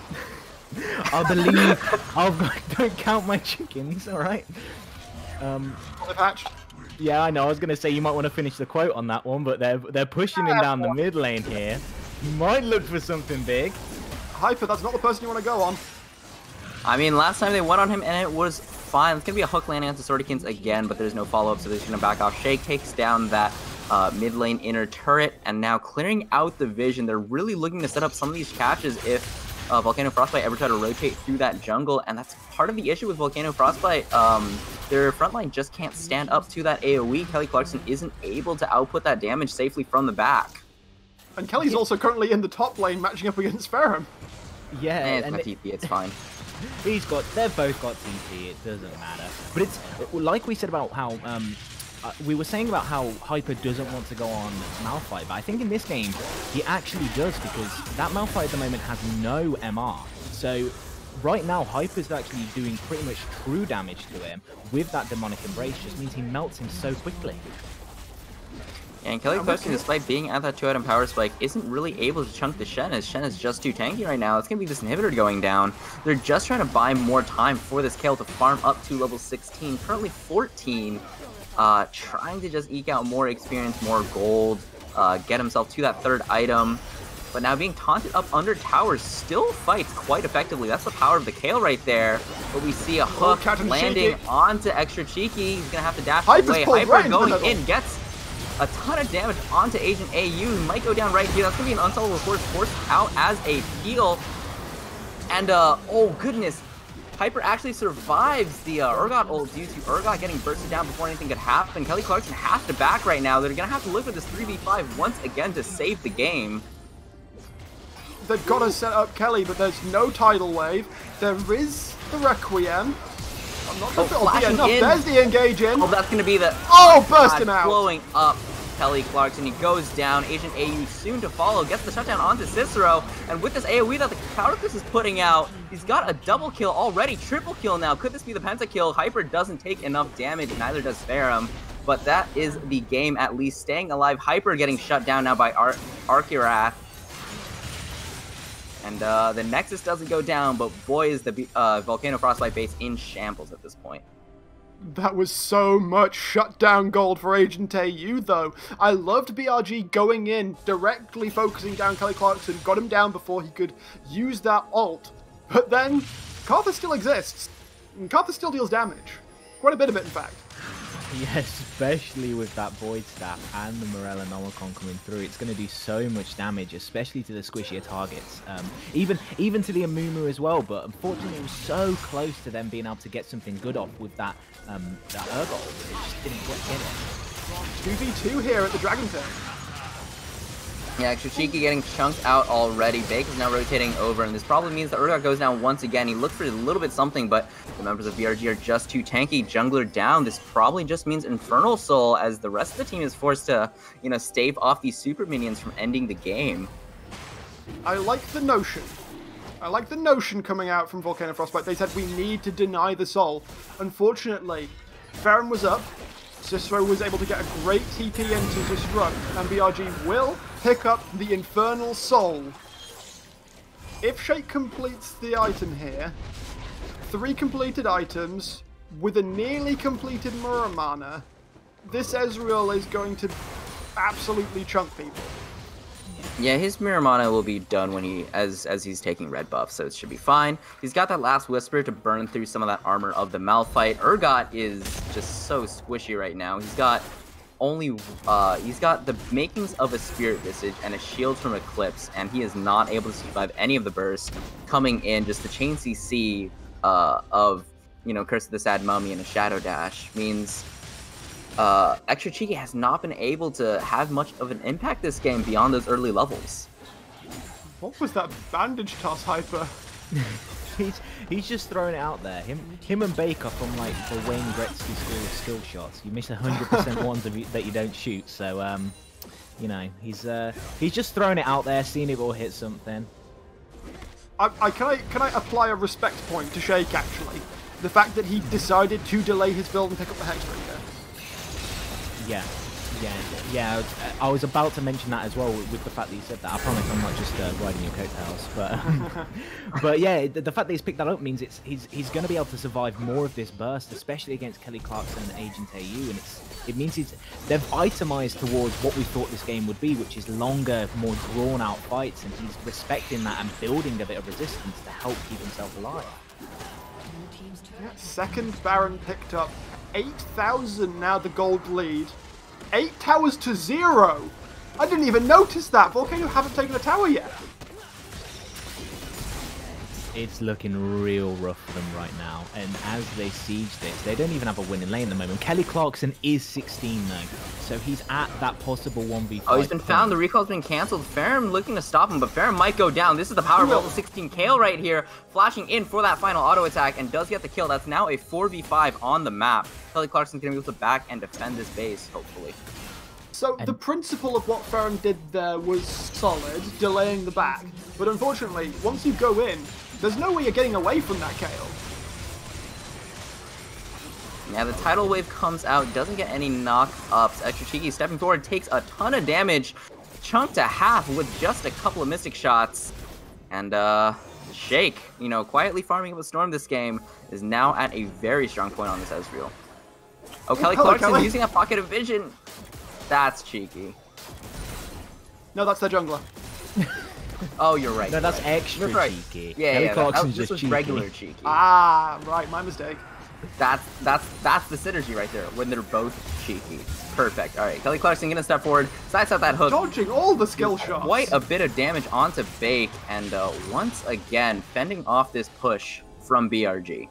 I believe. Don't count my chickens, alright? They've hatched. Yeah, I know. I was going to say you might want to finish the quote on that one, but they're pushing him down the mid lane here. You might look for something big. Hyper, that's not the person you want to go on. I mean, last time they went on him and it was fine. It's going to be a hook landing onto Swordykins again, but there's no follow-up, so they're just going to back off. Shake takes down that mid lane inner turret, and now clearing out the vision. They're really looking to set up some of these catches if Volcano Frostbite ever try to rotate through that jungle, and that's part of the issue with Volcano Frostbite. Their front line just can't stand up to that AoE. Kelly Clarkson isn't able to output that damage safely from the back. And Kelly's also currently in the top lane matching up against Ferrum. Yeah, and it's my TP, it's fine. They've both got TP, it doesn't matter. But it's like we said about how we were saying about how Hyper doesn't want to go on Malphite, but I think in this game he actually does, because that Malphite at the moment has no MR. So right now Hyper's actually doing pretty much true damage to him with that Demonic Embrace. Just means he melts him so quickly. And Kelly Clarkson, despite being at that 2-item power spike, isn't really able to chunk the Shen, as Shen is just too tanky right now. It's going to be this inhibitor going down. They're just trying to buy more time for this Kayle to farm up to level 16, currently 14, trying to just eke out more experience, more gold, get himself to that 3rd item. But now being taunted up under towers still fights quite effectively. That's the power of the Kayle right there. But we see a hook landing onto Extra Cheeky. He's going to have to dash away. Hyper going in, gets a ton of damage onto Agent AU. He might go down right here. That's going to be an unsolvable force forced out as a peel. And, oh goodness, Hyper actually survives the Urgot ult due to Urgot getting bursted down before anything could happen. Kelly Clarkson has to back right now. They're going to have to live with this 3v5 once again to save the game. They've got to set up Kelly, but there's no tidal wave. There is the Requiem. I'm not sure if it'll be enough. There's the engage in. Oh, that's going to be the... Oh, burst him out. Blowing up Kelly Clarkson. He goes down. Agent AU soon to follow. Gets the shutdown onto Cicero. And with this AoE that the Counterfist is putting out, he's got a double kill already. Triple kill now. Could this be the pentakill? Hyper doesn't take enough damage. Neither does Ferrum. But that is the game at least. Staying alive. Hyper getting shut down now by Arcurath. And the Nexus doesn't go down, but boy is the Volcano Frostbite base in shambles at this point. That was so much shutdown gold for Agent AU, though. I loved BRG going in, directly focusing down Kelly Clarkson, got him down before he could use that ult. But then, Karthus still exists, and Karthus still deals damage. Quite a bit of it, in fact. Yeah, especially with that Void Staff and the Morella Nomicon coming through. It's going to do so much damage, especially to the squishier targets. Even to the Amumu as well, but unfortunately it was so close to them being able to get something good off with that Urgot. It just didn't quite get it. 2v2 here at the Dragon Tail. Yeah, Extra Cheeky getting chunked out already. Bake is now rotating over, and this probably means that Urgot goes down once again. He looked for a little bit something, but the members of BRG are just too tanky. Jungler down. This probably just means Infernal Soul, as the rest of the team is forced to, stave off these super minions from ending the game. I like the notion. Coming out from Volcano Frostbite. They said we need to deny the soul. Unfortunately, Ferrum was up. Cicero was able to get a great TP into Disrupt, and BRG will pick up the Infernal Soul. If Shake completes the item here, 3 completed items with a nearly completed Muramana, this Ezreal is going to absolutely chunk people. Yeah, his Muramana will be done when as he's taking red buff, so it should be fine. He's got that last Whisper to burn through some of that armor of the Malphite. Urgot is just so squishy right now. He's got only he's got the makings of a Spirit Visage and a shield from Eclipse, and he is not able to survive any of the bursts coming in. Just the chain CC of, you know, Curse of the Sad Mummy and a Shadow Dash means Extra Cheeky has not been able to have much of an impact this game beyond those early levels. What was that bandage toss, Hyper? He's just throwing it out there. Him and Baker from like the Wayne Gretzky school of skill shots. You miss 100% ones that you don't shoot. So you know, he's just throwing it out there, seeing if it will hit something. Can I apply a respect point to Shake actually? The fact that he decided to delay his build and pick up the Hexbreaker. Yeah. I was about to mention that as well with the fact that you said that. I promise I'm not just riding your coattails, but yeah, the fact that he's picked that up means he's going to be able to survive more of this burst, especially against Kelly Clarkson and Agent AU, and it means they've itemized towards what we thought this game would be, which is longer, more drawn out fights, and he's respecting that and building a bit of resistance to help keep himself alive. Yeah, second Baron picked up. 8,000 now the gold lead. 8 towers to 0. I didn't even notice that. Volcano haven't taken a tower yet. It's looking real rough for them right now, and as they siege this, they don't even have a winning lane at the moment. Kelly Clarkson is 16 though, so he's at that possible 1v5. Oh, he's been found. The recall's been cancelled. Ferrum looking to stop him, but Ferrum might go down. This is the power of level 16 Kayle right here, flashing in for that final auto attack, and does get the kill. That's now a 4v5 on the map. Kelly Clarkson's going to be able to back and defend this base, hopefully. So the principle of what Ferrum did there was solid, delaying the back. But unfortunately, once you go in, there's no way you're getting away from that Kayle. Yeah, the tidal wave comes out, doesn't get any knock-ups. Extra Cheeky stepping forward, takes a ton of damage, chunked to half with just a couple of Mystic shots. And Shake, you know, quietly farming up a Storm this game, is now at a very strong point on this Ezreal. Oh, Kelly Clarkson using a Pocket of Vision. That's cheeky. No, that's their jungler. Oh, you're right. No, that's right. extra cheeky. Yeah, Kelly yeah. Clarkson's This was cheeky. regular cheeky. Ah, right, my mistake. That's the synergy right there, when they're both cheeky. Perfect. All right, Kelly Clarkson gonna step forward, sidestep that hook. Dodging all the skill shots. Quite a bit of damage onto Bake, and once again, fending off this push from BRG.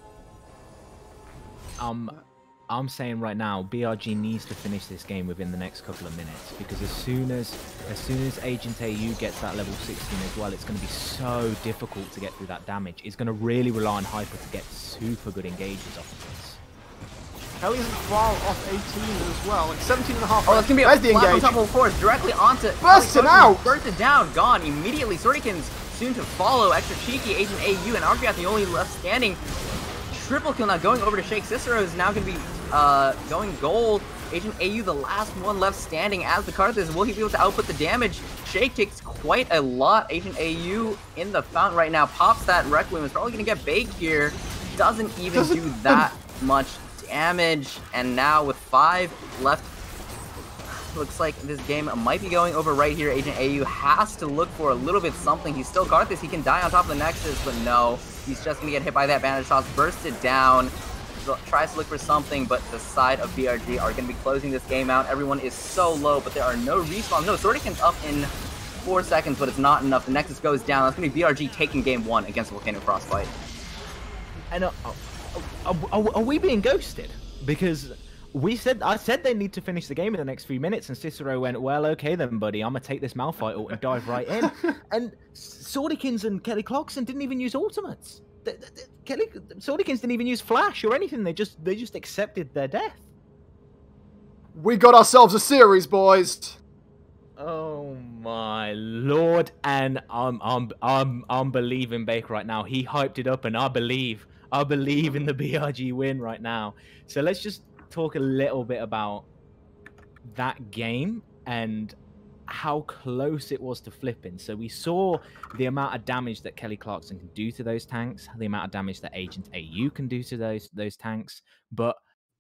I'm saying right now, BRG needs to finish this game within the next couple of minutes, because as soon as Agent AU gets that level 16 as well, it's going to be so difficult to get through that damage. It's going to really rely on Hyper to get super good engages off of this. Kelly isn't far off 18 as well, like 17 and a half. Oh, that's going to be Where's a the flat on engage? top of force directly onto... Bursting out! Bursted down, gone immediately. Swordikin's soon to follow. Extra cheeky, Agent AU, and Argyrath the only left standing. Triple kill now going over to Shake. Cicero is now going to be going gold. Agent AU the last one left standing as the Karthus. Will he be able to output the damage? Shake takes quite a lot. Agent AU in the fountain right now. Pops that Requiem. Is probably going to get baked here. Doesn't even do that much damage. And now with 5 left, looks like this game might be going over right here. Agent AU has to look for a little bit something. He's still Karthus. He can die on top of the Nexus, but no. He's just going to get hit by that bandage toss. Bursted down. Tries to look for something, but the side of BRG are going to be closing this game out. Everyone is so low, but there are no respawns. No, Swordikin's up in 4 seconds, but it's not enough. The Nexus goes down. That's going to be BRG taking game 1 against Volcano Frostbite. And are we being ghosted? Because I said they need to finish the game in the next few minutes, and Cicero went, well, okay then, buddy, I'm going to take this Malphite ult and dive right in. And Swordikins and Kelly Clarkson didn't even use ultimates. Swordikins didn't even use flash or anything. They just accepted their death. We got ourselves a series, boys. Oh my lord! And I'm believing Baker right now. He hyped it up, and I believe in the BRG win right now. So let's just talk a little bit about that game and how close it was to flipping. So we saw the amount of damage that Kelly Clarkson can do to those tanks, the amount of damage that Agent AU can do to those tanks, but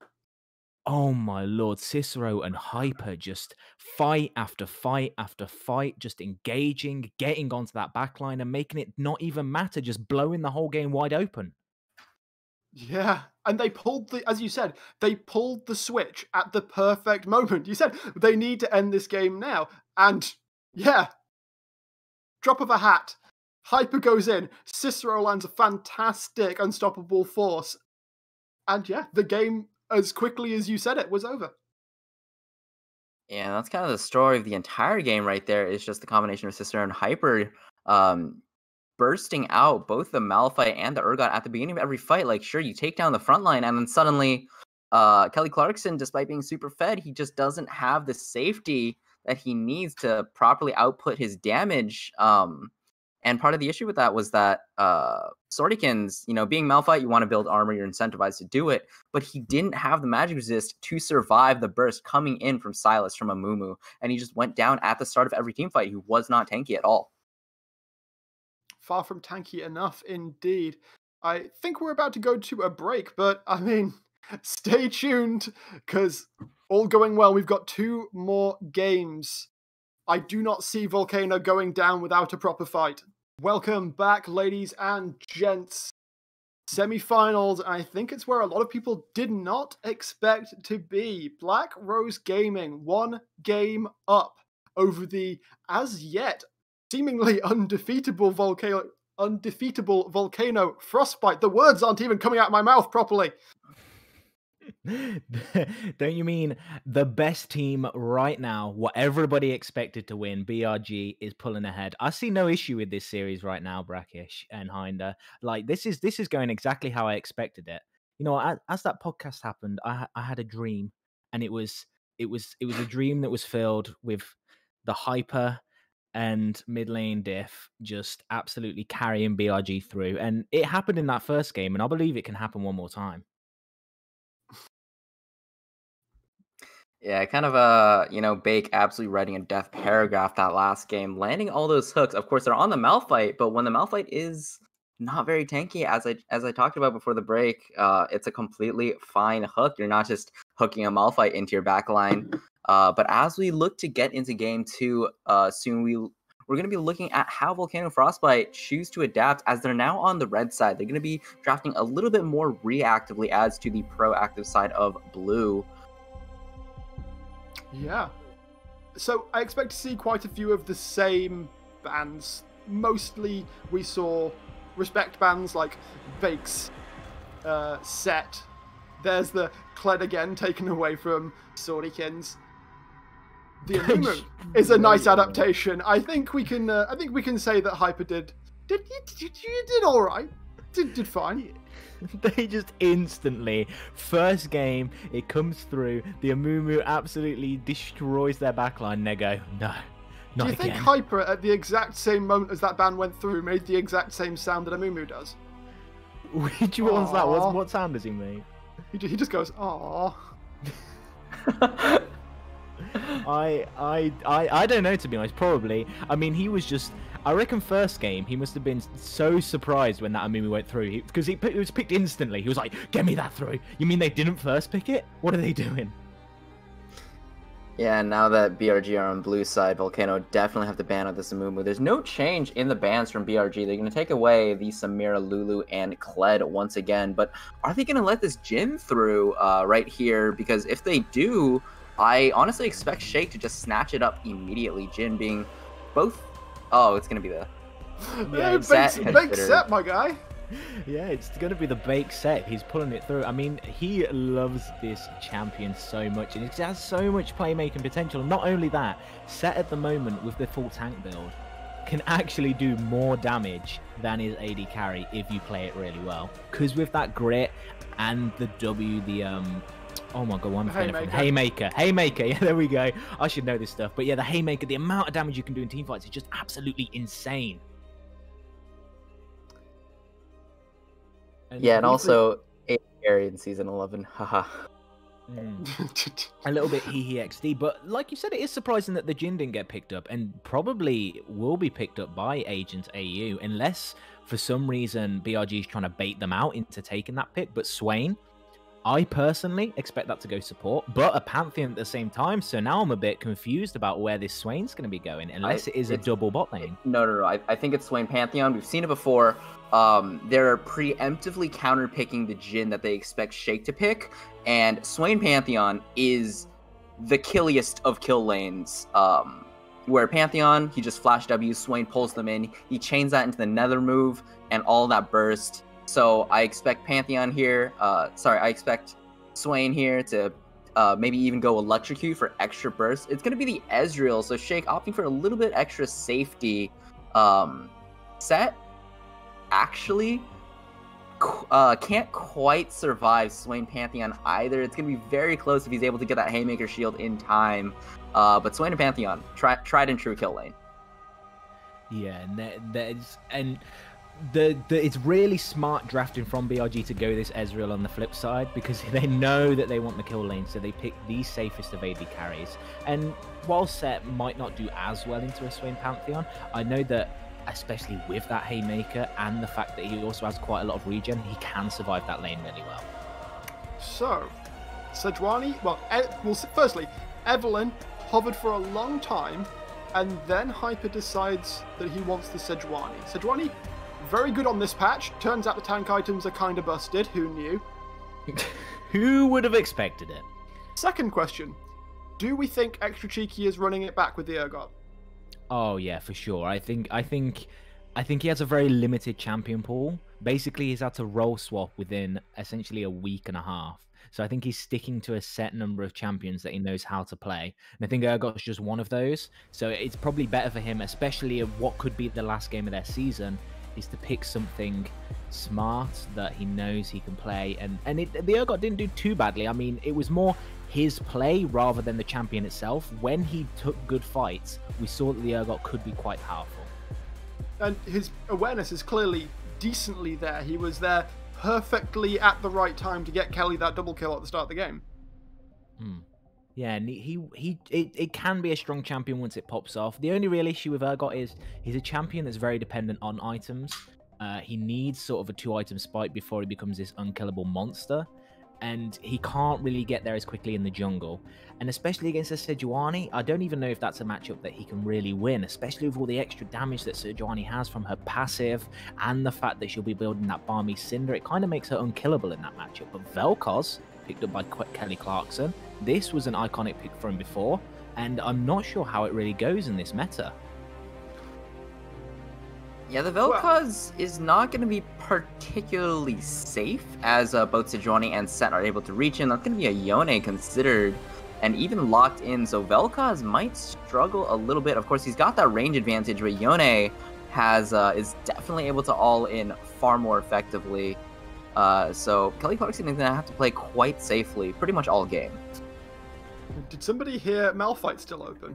oh my lord, Cicero and Hyper just fight after fight after fight, just engaging, getting onto that backline and making it not even matter, just blowing the whole game wide open. Yeah, and they pulled as you said, they pulled the switch at the perfect moment. You said they need to end this game now, and yeah, drop of a hat, Hyper goes in, Cicero lands a fantastic unstoppable force, and yeah, the game, as quickly as you said it, was over. Yeah, that's kind of the story of the entire game right there. Is just the combination of Cicero and Hyper um, bursting out both the Malphite and the Urgot at the beginning of every fight. Like, sure, you take down the front line, and then suddenly Kelly Clarkson, despite being super fed, he just doesn't have the safety that he needs to properly output his damage. And part of the issue with that was that Sordikins, being Malphite, you want to build armor, you're incentivized to do it, but he didn't have the magic resist to survive the burst coming in from Sylas, from Amumu, and he just went down at the start of every team fight. He was not tanky at all. Far from tanky enough, indeed. I think we're about to go to a break, but I mean, stay tuned, because all going well, we've got 2 more games. I do not see Volcano going down without a proper fight. Welcome back, ladies and gents. Semi-finals, and I think it's where a lot of people did not expect to be. Black Rose Gaming 1 game up over the, as yet, seemingly undefeatable Volcano Frostbite. The words aren't even coming out of my mouth properly. Don't you mean the best team right now, what everybody expected to win, BRG, is pulling ahead? I see no issue with this series right now, Brackish and Hinder. Like, this is going exactly how I expected it. As that podcast happened, I had a dream, and it was a dream that was filled with the Hyper and mid lane diff just absolutely carrying BRG through, and it happened in that first game, and I believe it can happen one more time. Yeah, kind of Bake absolutely writing a death paragraph that last game, landing all those hooks. Of course, they're on the Malphite, but when the Malphite is not very tanky, as I talked about before the break, it's a completely fine hook. You're not just hooking a Malphite into your backline. But as we look to get into game 2, soon we're going to be looking at how Volcano Frostbite choose to adapt, as they're now on the red side. They're going to be drafting a little bit more reactively as to the proactive side of blue. Yeah. So I expect to see quite a few of the same bans. Mostly we saw respect bans like Bake's set. There's the Kled again taken away from Sordikins. The Amumu is a nice adaptation. I think we can say that Hyper did all right. Did fine. They just instantly, first game, it comes through, the Amumu absolutely destroys their backline, and they go, no, not again. Do you think Hyper, at the exact same moment as that ban went through, made the exact same sound that Amumu does? Which one's that? What sound does he make? He just goes, aww. I don't know, to be honest. Probably. I mean, he was just. I reckon first game he must have been so surprised when that Amumu went through, because it was picked instantly. He was like, "Get me that through." You mean they didn't first pick it? What are they doing? Yeah, now that BRG are on blue side, Volcano definitely have to ban out this Amumu. There's no change in the bans from BRG. They're going to take away the Samira, Lulu, and Kled once again. But are they going to let this Jhin through right here? Because if they do, I honestly expect Shake to just snatch it up immediately. Jhin being both... Oh, it's going to be the... Big set, my guy. Yeah, it's going to be the Bake set. He's pulling it through. I mean, he loves this champion so much, and it has so much playmaking potential. Not only that, Set at the moment with the full tank build can actually do more damage than his AD carry if you play it really well. Because with that grit and the W, oh my god, Haymaker. Yeah, there we go. I should know this stuff. But yeah, the Haymaker, the amount of damage you can do in teamfights is just absolutely insane. And also AD carry in season 11. Haha. A little bit XD, but like you said, it is surprising that the Jhin didn't get picked up, and probably will be picked up by Agent AU, unless for some reason BRG is trying to bait them out into taking that pick. But Swain, I personally expect that to go support, but a Pantheon at the same time. So now I'm a bit confused about where this Swain's going to be going, unless it is a double bot lane. No. I think it's Swain Pantheon. We've seen it before. They're preemptively counterpicking the Jhin that they expect Shake to pick, and Swain Pantheon is the killiest of kill lanes. Where Pantheon, he just flash W, Swain pulls them in, he chains that into the Nether move, and all that burst. So I expect Pantheon here, I expect Swain here to maybe even go Electrocute for extra burst. It's going to be the Ezreal, so Shake opting for a little bit extra safety. Set actually can't quite survive Swain Pantheon either. It's going to be very close if he's able to get that Haymaker shield in time. But Swain and Pantheon, tried and true kill lane. Yeah, it's really smart drafting from BRG to go this Ezreal on the flip side, because they know that they want the kill lane, so they pick the safest of AD carries. And while Set might not do as well into a Swain Pantheon, I know that especially with that Haymaker and the fact that he also has quite a lot of regen, he can survive that lane really well. So, Sejuani, firstly, Evelynn hovered for a long time, and then Hyper decides that he wants the Sejuani. Sejuani, very good on this patch. Turns out the tank items are kind of busted. Who knew? Who would have expected it? Second question. Do we think Extra Cheeky is running it back with the Urgot? Oh yeah, for sure. I think he has a very limited champion pool. Basically, he's had to role swap within essentially a week and a half. So I think he's sticking to a set number of champions that he knows how to play. And I think Urgot's just one of those. So it's probably better for him, especially of what could be the last game of their season, is to pick something smart that he knows he can play. And the Urgot didn't do too badly. I mean, it was more his play rather than the champion itself. When he took good fights, we saw that the Urgot could be quite powerful. And his awareness is clearly decently there. He was there perfectly at the right time to get Kelly that double kill at the start of the game. Yeah, and it can be a strong champion once it pops off. The only real issue with Urgot is he's a champion that's very dependent on items. He needs sort of a 2-item spike before he becomes this unkillable monster. And he can't really get there as quickly in the jungle. And especially against a Sejuani, I don't even know if that's a matchup that he can really win, especially with all the extra damage that Sejuani has from her passive and the fact that she'll be building that Balmy Cinder. It kind of makes her unkillable in that matchup. But Vel'Koz, picked up by Kelly Clarkson, this was an iconic pick for him before, and I'm not sure how it really goes in this meta. Yeah, the Vel'Koz is not going to be particularly safe, as both Sejuani and Set are able to reach in. That's going to be a Yone considered and even locked in, so Vel'Koz might struggle a little bit. Of course, he's got that range advantage, but Yone is definitely able to all-in far more effectively. So Kelly Clarkson is going to have to play quite safely pretty much all game. Did somebody hear Malphite still open?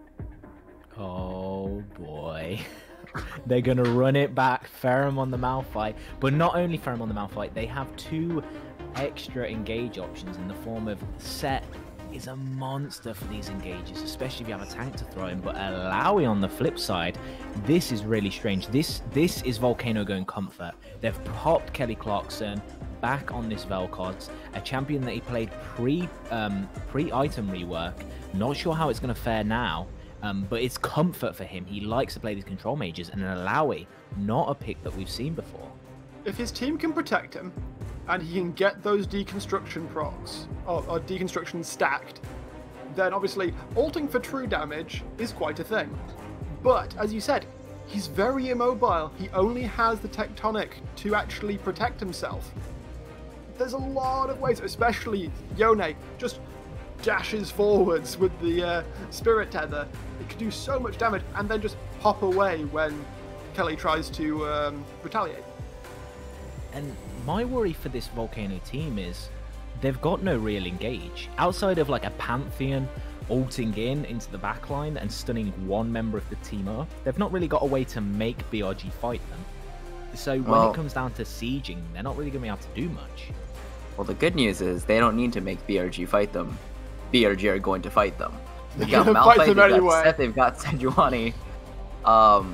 Oh boy. They're going to run it back, Ferrum on the Malphite. But not only Ferrum on the Malphite, they have 2 extra engage options in the form of Set is a monster for these engages, especially if you have a tank to throw in. But Alawi on the flip side, this is really strange. This is Volcano going comfort. They've popped Kelly Clarkson back on this Vel'Koz, a champion that he played pre-item rework. Not sure how it's going to fare now. But it's comfort for him. He likes to play these control mages, and an Alawi, not a pick that we've seen before. If his team can protect him, and he can get those deconstruction procs, or deconstruction stacked, then obviously ulting for true damage is quite a thing. But, as you said, he's very immobile. He only has the Tectonic to actually protect himself. There's a lot of ways, especially Yone, just dashes forwards with the Spirit Tether. It can do so much damage and then just hop away when Kelly tries to retaliate. And my worry for this Volcano team is they've got no real engage. Outside of like a Pantheon ulting into the backline and stunning one member of the team up, they've not really got a way to make BRG fight them. So when it comes down to sieging, they're not really going to be able to do much. Well, the good news is they don't need to make BRG fight them. BRG are going to fight them. They've got Malphite, they've got Seth, they've got Sejuani.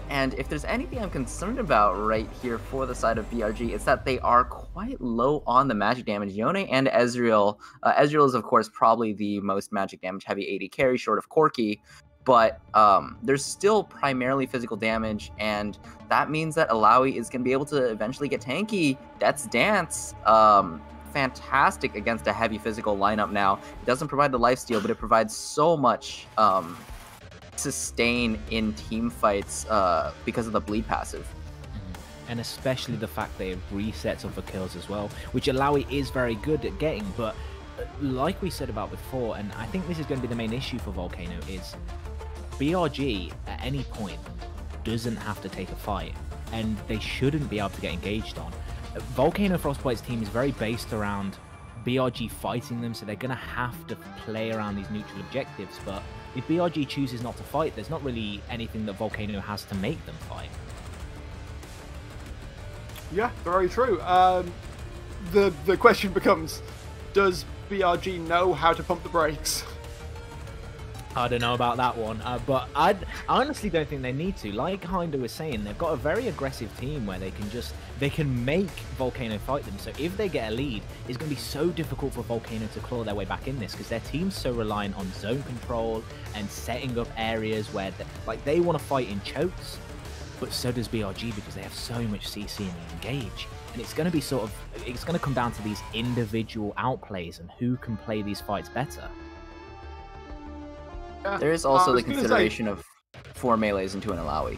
And if there's anything I'm concerned about right here for the side of BRG, it's that they are quite low on the magic damage. Yone and Ezreal. Ezreal is, of course, probably the most magic damage heavy AD carry, short of Corki. But there's still primarily physical damage, and that means that Alawi is going to be able to eventually get tanky. That's Dance. Fantastic against a heavy physical lineup now. It doesn't provide the lifesteal, but it provides so much sustain in team fights because of the bleed passive. And especially the fact they have resets of the kills as well, which Alawi is very good at getting. But like we said about before, and I think this is going to be the main issue for Volcano, is BRG at any point doesn't have to take a fight, and they shouldn't be able to get engaged on. Volcano Frostbite's team is very based around BRG fighting them, so they're going to have to play around these neutral objectives. But if BRG chooses not to fight, there's not really anything that Volcano has to make them fight. Yeah, very true. The question becomes, does BRG know how to pump the brakes? I don't know about that one, but I honestly don't think they need to. Like Hinder was saying, they've got a very aggressive team where they can make Volcano fight them. So if they get a lead, it's going to be so difficult for Volcano to claw their way back in this, because their team's so reliant on zone control and setting up areas where they want to fight in chokes, but so does BRG, because they have so much CC and engage. And it's going to be it's going to come down to these individual outplays and who can play these fights better. There is also the consideration of 4 melees into an Alawi.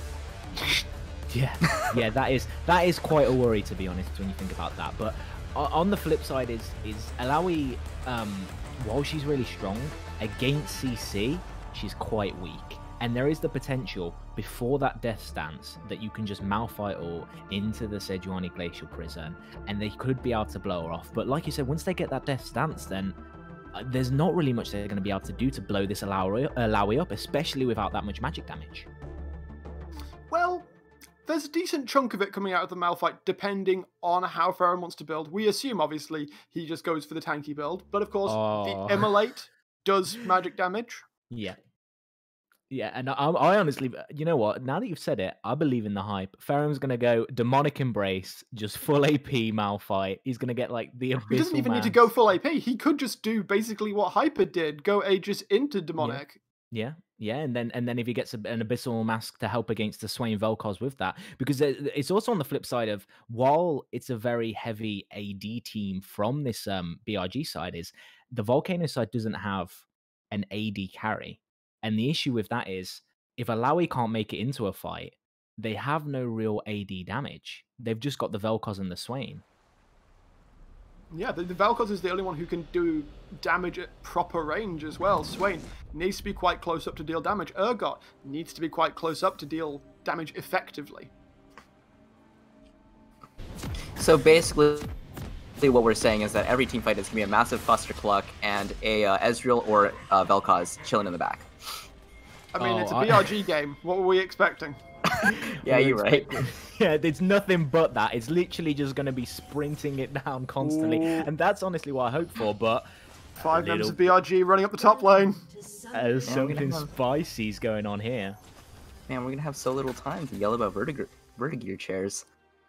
Yeah, that is quite a worry, to be honest, when you think about that. But on the flip side is Alawi, while she's really strong, against CC, she's quite weak. And there is the potential, before that death stance, that you can just Malphite ult into the Sejuani Glacial Prison, and they could be able to blow her off. But like you said, once they get that death stance, then there's not really much they're going to be able to do to blow this Alawi up, especially without that much magic damage. Well, there's a decent chunk of it coming out of the Malphite, depending on how Pherom wants to build. We assume, obviously, he just goes for the tanky build, but of course, the Immolate does magic damage. Yeah, and I honestly, you know what? Now that you've said it, I believe in the hype. Pherom's going to go Demonic Embrace, just full AP Malphite. He's going to get like the Abyssal He doesn't even Mass. need to go full AP. He could just do basically what Hyper did, go Aegis into Demonic. Yeah, and then if he gets an Abyssal Mask to help against the Swain Vel'Koz with that, because it's also on the flip side of, while it's a very heavy AD team from this BRG side, is the Volcano side doesn't have an AD carry. And the issue with that is, if Alawi can't make it into a fight, they have no real AD damage. They've just got the Vel'Koz and the Swain. Yeah, the Vel'Koz is the only one who can do damage at proper range as well. Swain needs to be quite close up to deal damage. Urgot needs to be quite close up to deal damage effectively. So basically, what we're saying is that every team fight is going to be a massive clustercluck and a Ezreal or Vel'Koz chilling in the back. I mean, it's a BRG game. What were we expecting? Yeah, you're right. Yeah, it's nothing but that. It's literally just going to be sprinting it down constantly. Ooh. And that's honestly what I hope for, but... 5 members of BRG running up the top lane. There's something spicy's going on here. Man, we're going to have so little time to yell about Vertigear chairs.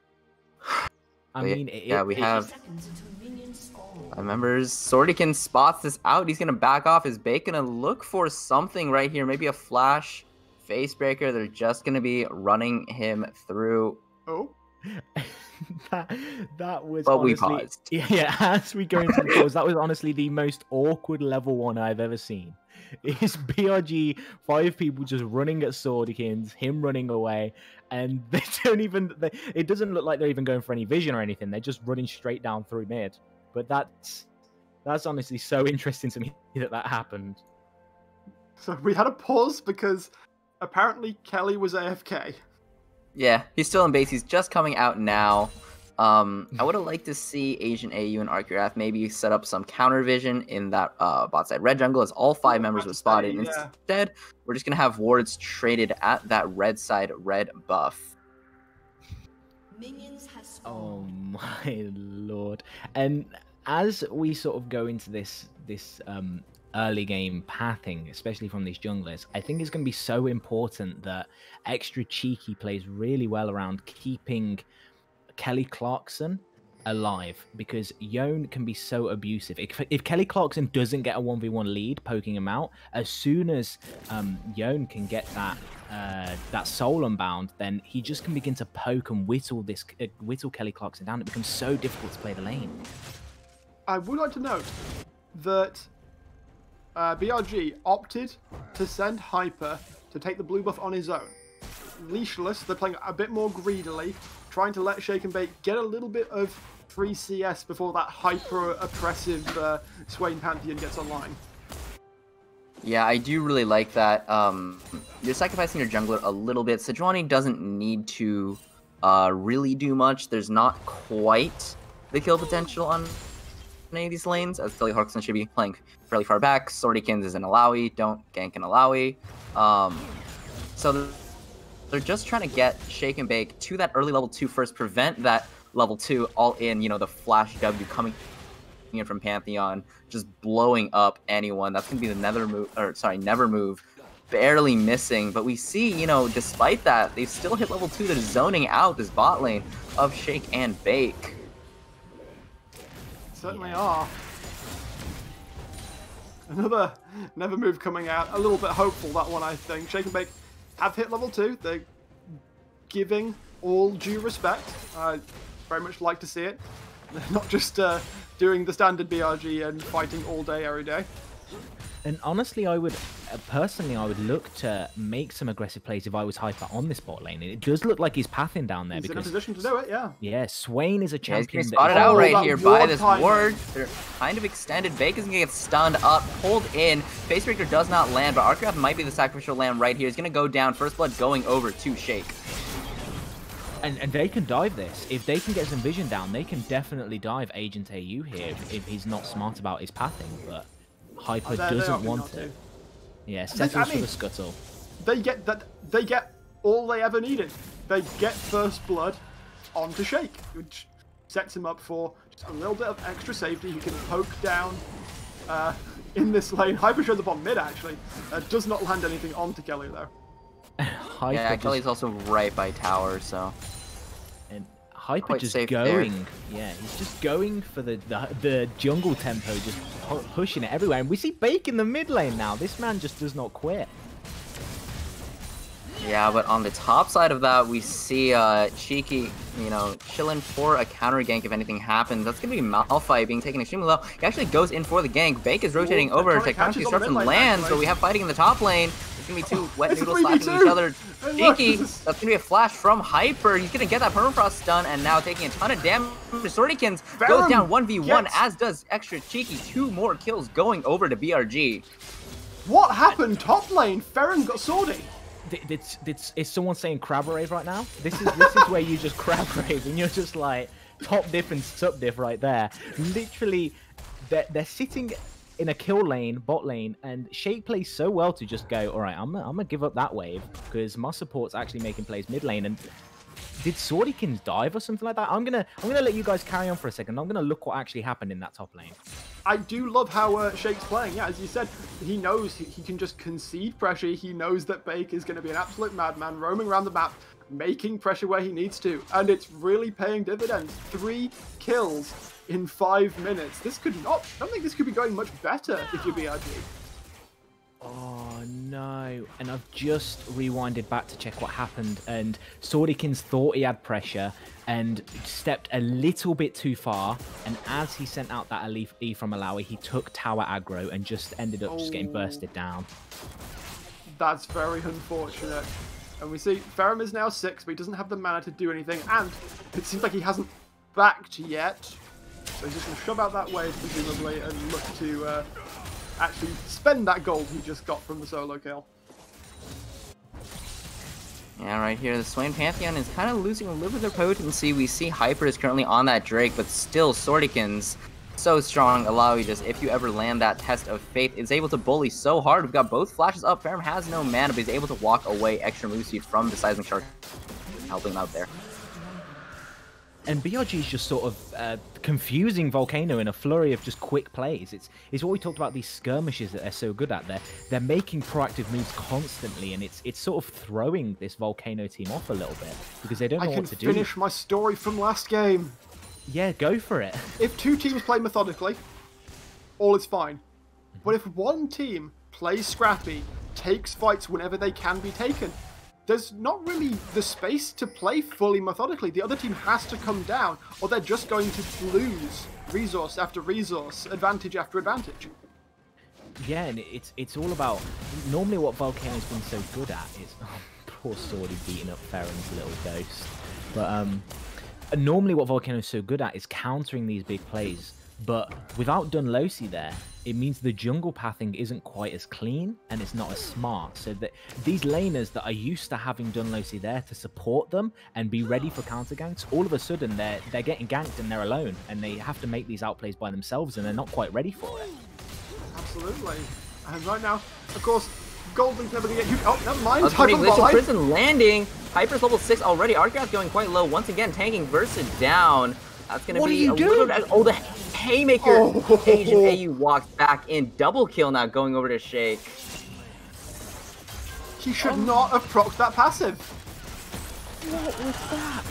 I mean, we have... Members, Swordykin spots this out. He's going to back off his bacon and look for something right here. Maybe a flash Facebreaker. They're just going to be running him through. Oh. that was but honestly, we paused. Yeah, as we go into the pause, that was honestly the most awkward level 1 I've ever seen. It's BRG, 5 people just running at Swordykins, him running away, and they don't even... it doesn't look like they're even going for any vision or anything. They're just running straight down through mid. But that's honestly so interesting to me that happened. So we had a pause because apparently Kelly was AFK. Yeah, he's still in base. He's just coming out now. I would have liked to see Asian AU and Arcurath maybe set up some counter vision in that bot side red jungle, as all 5 members were spotted. Yeah. Instead, we're just going to have wards traded at that red side red buff. Oh my lord. And as we sort of go into this early game pathing, especially from these junglers, I think it's going to be so important that Extra Cheeky plays really well around keeping Kelly Clarkson alive, because Yone can be so abusive. If Kelly Clarkson doesn't get a 1v1 lead poking him out, as soon as Yone can get that soul unbound, then he just can begin to poke and whittle Kelly Clarkson down. It becomes so difficult to play the lane. I would like to note that BRG opted to send Hyper to take the blue buff on his own. Leashless, they're playing a bit more greedily, trying to let Shake and Bake get a little bit of free CS before that hyper-oppressive Swain Pantheon gets online. Yeah, I do really like that. You're sacrificing your jungler a little bit. Sejuani doesn't need to really do much. There's not quite the kill potential on any of these lanes, as Kelly Clarkson should be playing fairly far back. Swordykins is an Alawi. Don't gank an Alawi. So they're just trying to get Shake and Bake to that early level 2 first, prevent that level 2 all in, the flash W coming in from Pantheon, just blowing up anyone. That's going to be the Never move, barely missing. But we see, despite that, they've still hit level 2. They're zoning out this bot lane of Shake and Bake. Certainly are. Another Never move coming out. A little bit hopeful, that one, I think. Shake and Bake have hit level 2. They're giving all due respect. I very much like to see it. They're not just doing the standard BRG and fighting all day, every day. And honestly, I would look to make some aggressive plays if I was Hyper on this bot lane. And it does look like he's pathing down there. He's in a position to do it, yeah. Yeah, Swain is a champion. He's spotted out right here by this ward. They're kind of extended. Bake is going to get stunned up, pulled in. Facebreaker does not land, but Arcraft might be the sacrificial lamb right here. He's going to go down. First blood going over to Shake. And they can dive this. If they can get some vision down, they can definitely dive Agent AU here if he's not smart about his pathing, but Hyper doesn't want it. Yeah, settles for the scuttle. They get all they ever needed. They get first blood onto Shake, which sets him up for just a little bit of extra safety. He can poke down in this lane. Hyper shows up on mid, actually. Does not land anything onto Kelly, though. Yeah, Kelly's also right by tower, so. And Hyper just going. There. Yeah, he's just going for the jungle tempo, just pushing it everywhere. And we see Bake in the mid lane now. This man just does not quit. Yeah, but on the top side of that, we see Cheeky, chilling for a counter gank if anything happens. That's going to be Malphite being taken extremely low. He actually goes in for the gank. Bake is rotating over. Tectonic Disruption lands, but we have fighting in the top lane. It's going to be two wet noodles slashing each other. Cheeky, that's going to be a flash from Hyper. He's going to get that permafrost stun, and now taking a ton of damage. Swordykins goes down 1v1, as does Extra Cheeky. 2 more kills going over to BRG. What happened top lane? Ferrum got Swordy. Is someone saying crab rave right now? This is where you just crab rave and you're just like top diff and sub diff right there. Literally, they're sitting in a kill lane, bot lane, and Shake plays so well to just go, all right, I'm gonna give up that wave because my support's actually making plays mid lane. And did Swordykins dive or something like that? I'm gonna let you guys carry on for a second. I'm gonna look what actually happened in that top lane. I do love how Shake's playing. Yeah, as you said, he knows he can just concede pressure. He knows that Bake is going to be an absolute madman, roaming around the map, making pressure where he needs to. And it's really paying dividends. 3 kills in 5 minutes. This could not... I don't think this could be going much better if you're BRG. Oh, no. And I've just rewinded back to check what happened. And Swordykins thought he had pressure and stepped a little bit too far. And as he sent out that E from Alawi, he took tower aggro and just ended up just getting bursted down. That's very unfortunate. And we see Ferrum is now 6, but he doesn't have the mana to do anything. And it seems like he hasn't backed yet. So he's just going to shove out that wave, presumably, and look to... actually spend that gold he just got from the solo kill. Yeah, right here, the Swain Pantheon is kind of losing a little bit of their potency. We see Hyper is currently on that Drake, but still Swordykins so strong. Alawi just, if you ever land that test of fate, is able to bully so hard. We've got both flashes up. Ferrum has no mana, but he's able to walk away extra move speed from the Seismic Shark, helping him out there. And BRG is just sort of confusing Volcano in a flurry of just quick plays. It's what we talked about, these skirmishes that they're so good at. They're making proactive moves constantly, and it's sort of throwing this Volcano team off a little bit because they don't know what to do. I can finish my story from last game. Yeah, go for it. If two teams play methodically, all is fine. But if one team plays scrappy, takes fights whenever they can be taken, there's not really the space to play fully methodically. The other team has to come down, or they're just going to lose resource after resource, advantage after advantage. Yeah, and it's all about... Normally what Volcano's been so good at is... poor Swordy beating up Farron's little ghost. But normally what Volcano's so good at is countering these big plays. But without Dunlosi there, it means the jungle pathing isn't quite as clean and it's not as smart. So that these laners that are used to having Dunlosi there to support them and be ready for counter ganks, all of a sudden they're getting ganked and they're alone, and they have to make these outplays by themselves, and they're not quite ready for it. Absolutely. And right now, of course, Golden's never gonna get you. Oh, never mind. Glitching Prison landing. Hyper's level 6 already. Arcraft going quite low. Once again, tanking Versa down. That's going to be a little bit... Oh, the Haymaker. Oh. Agent AU walks back in. Double kill now going over to Shake. He should not have procced that passive. What was that?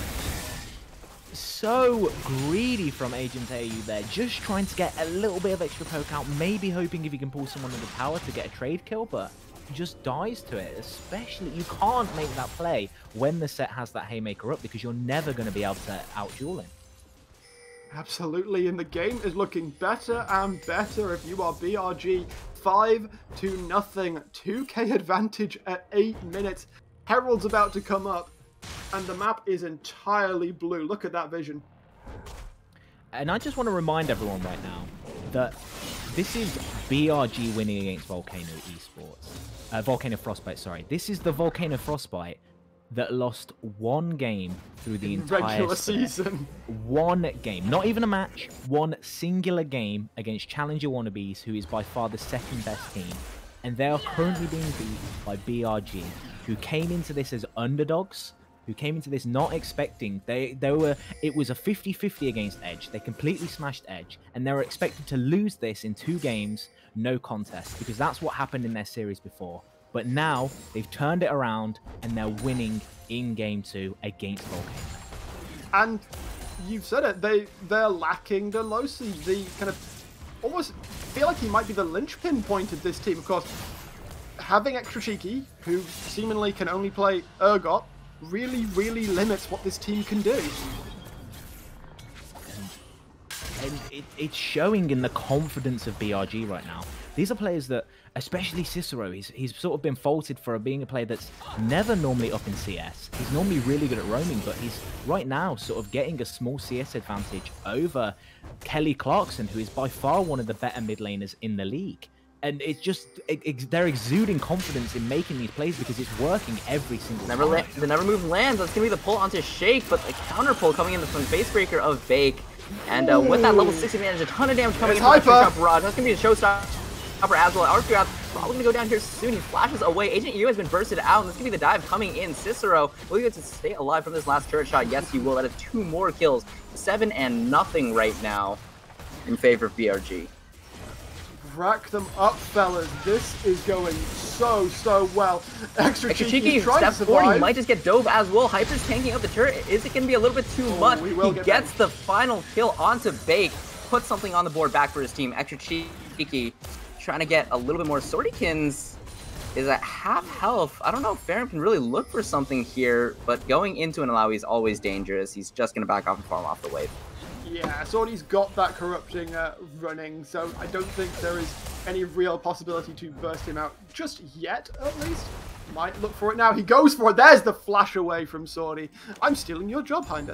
So greedy from Agent AU there. Just trying to get a little bit of extra poke out. Maybe hoping if he can pull someone in the tower to get a trade kill, but just dies to it. Especially, you can't make that play when the set has that Haymaker up because you're never going to be able to out-duel him. Absolutely, and the game is looking better and better if you are BRG. 5-0, 2k advantage at 8 minutes. Herald's about to come up, and the map is entirely blue. Look at that vision. And I just want to remind everyone right now that this is BRG winning against Volcano Esports. Volcano Frostbite, sorry. This is the Volcano Frostbite that lost one game through the entire regular season. One game, not even a match, one singular game against Challenger Wannabes, who is by far the second best team. And they are currently being beat by BRG, who came into this as underdogs, who came into this not expecting. It was a 50-50 against Edge. They completely smashed Edge, and they were expected to lose this in 2 games, no contest, because that's what happened in their series before. But now they've turned it around and they're winning in Game 2 against Volcano. And you've said it, they're lacking Dunlosi. The kind of almost feel like he might be the linchpin point of this team. Of course, having Extra Cheeky, who seemingly can only play Urgot, really, really limits what this team can do. And it's showing in the confidence of BRG right now. These are players that, especially Cicero, he's sort of been faulted for being a player that's never normally up in CS. He's normally really good at roaming, but he's right now sort of getting a small CS advantage over Kelly Clarkson, who is by far one of the better mid laners in the league. And it's just, they're exuding confidence in making these plays because it's working every single time. The never move lands. That's going to be the pull onto Shake, but the counter pull coming in from Facebreaker of Bake. And with that level 6 advantage, a ton of damage coming in from the Barrage. That's going to be a showstopper as well. Arcraft probably going to go down here soon. He flashes away. Agent EU has been bursted out, and this is going to be the dive coming in. Cicero, will you get to stay alive from this last turret shot? Yes, you will. That is 2 more kills. 7-0 right now in favor of BRG. Rack them up, fellas. This is going so well. Extra Cheeky step forward. He might just get dove as well. Hyper's tanking up the turret. Is it going to be a little bit too much? He gets the final kill onto Bake. Puts something on the board back for his team. Extra Cheeky trying to get a little bit more. Swordykins is at half health. I don't know if Farron can really look for something here, but going into an Alawi is always dangerous. He's just going to back off and farm off the wave. Yeah, Swordy's got that corrupting running, so I don't think there is any real possibility to burst him out just yet, at least. Might look for it now. He goes for it. There's the flash away from Swordy. I'm stealing your job, Hinder.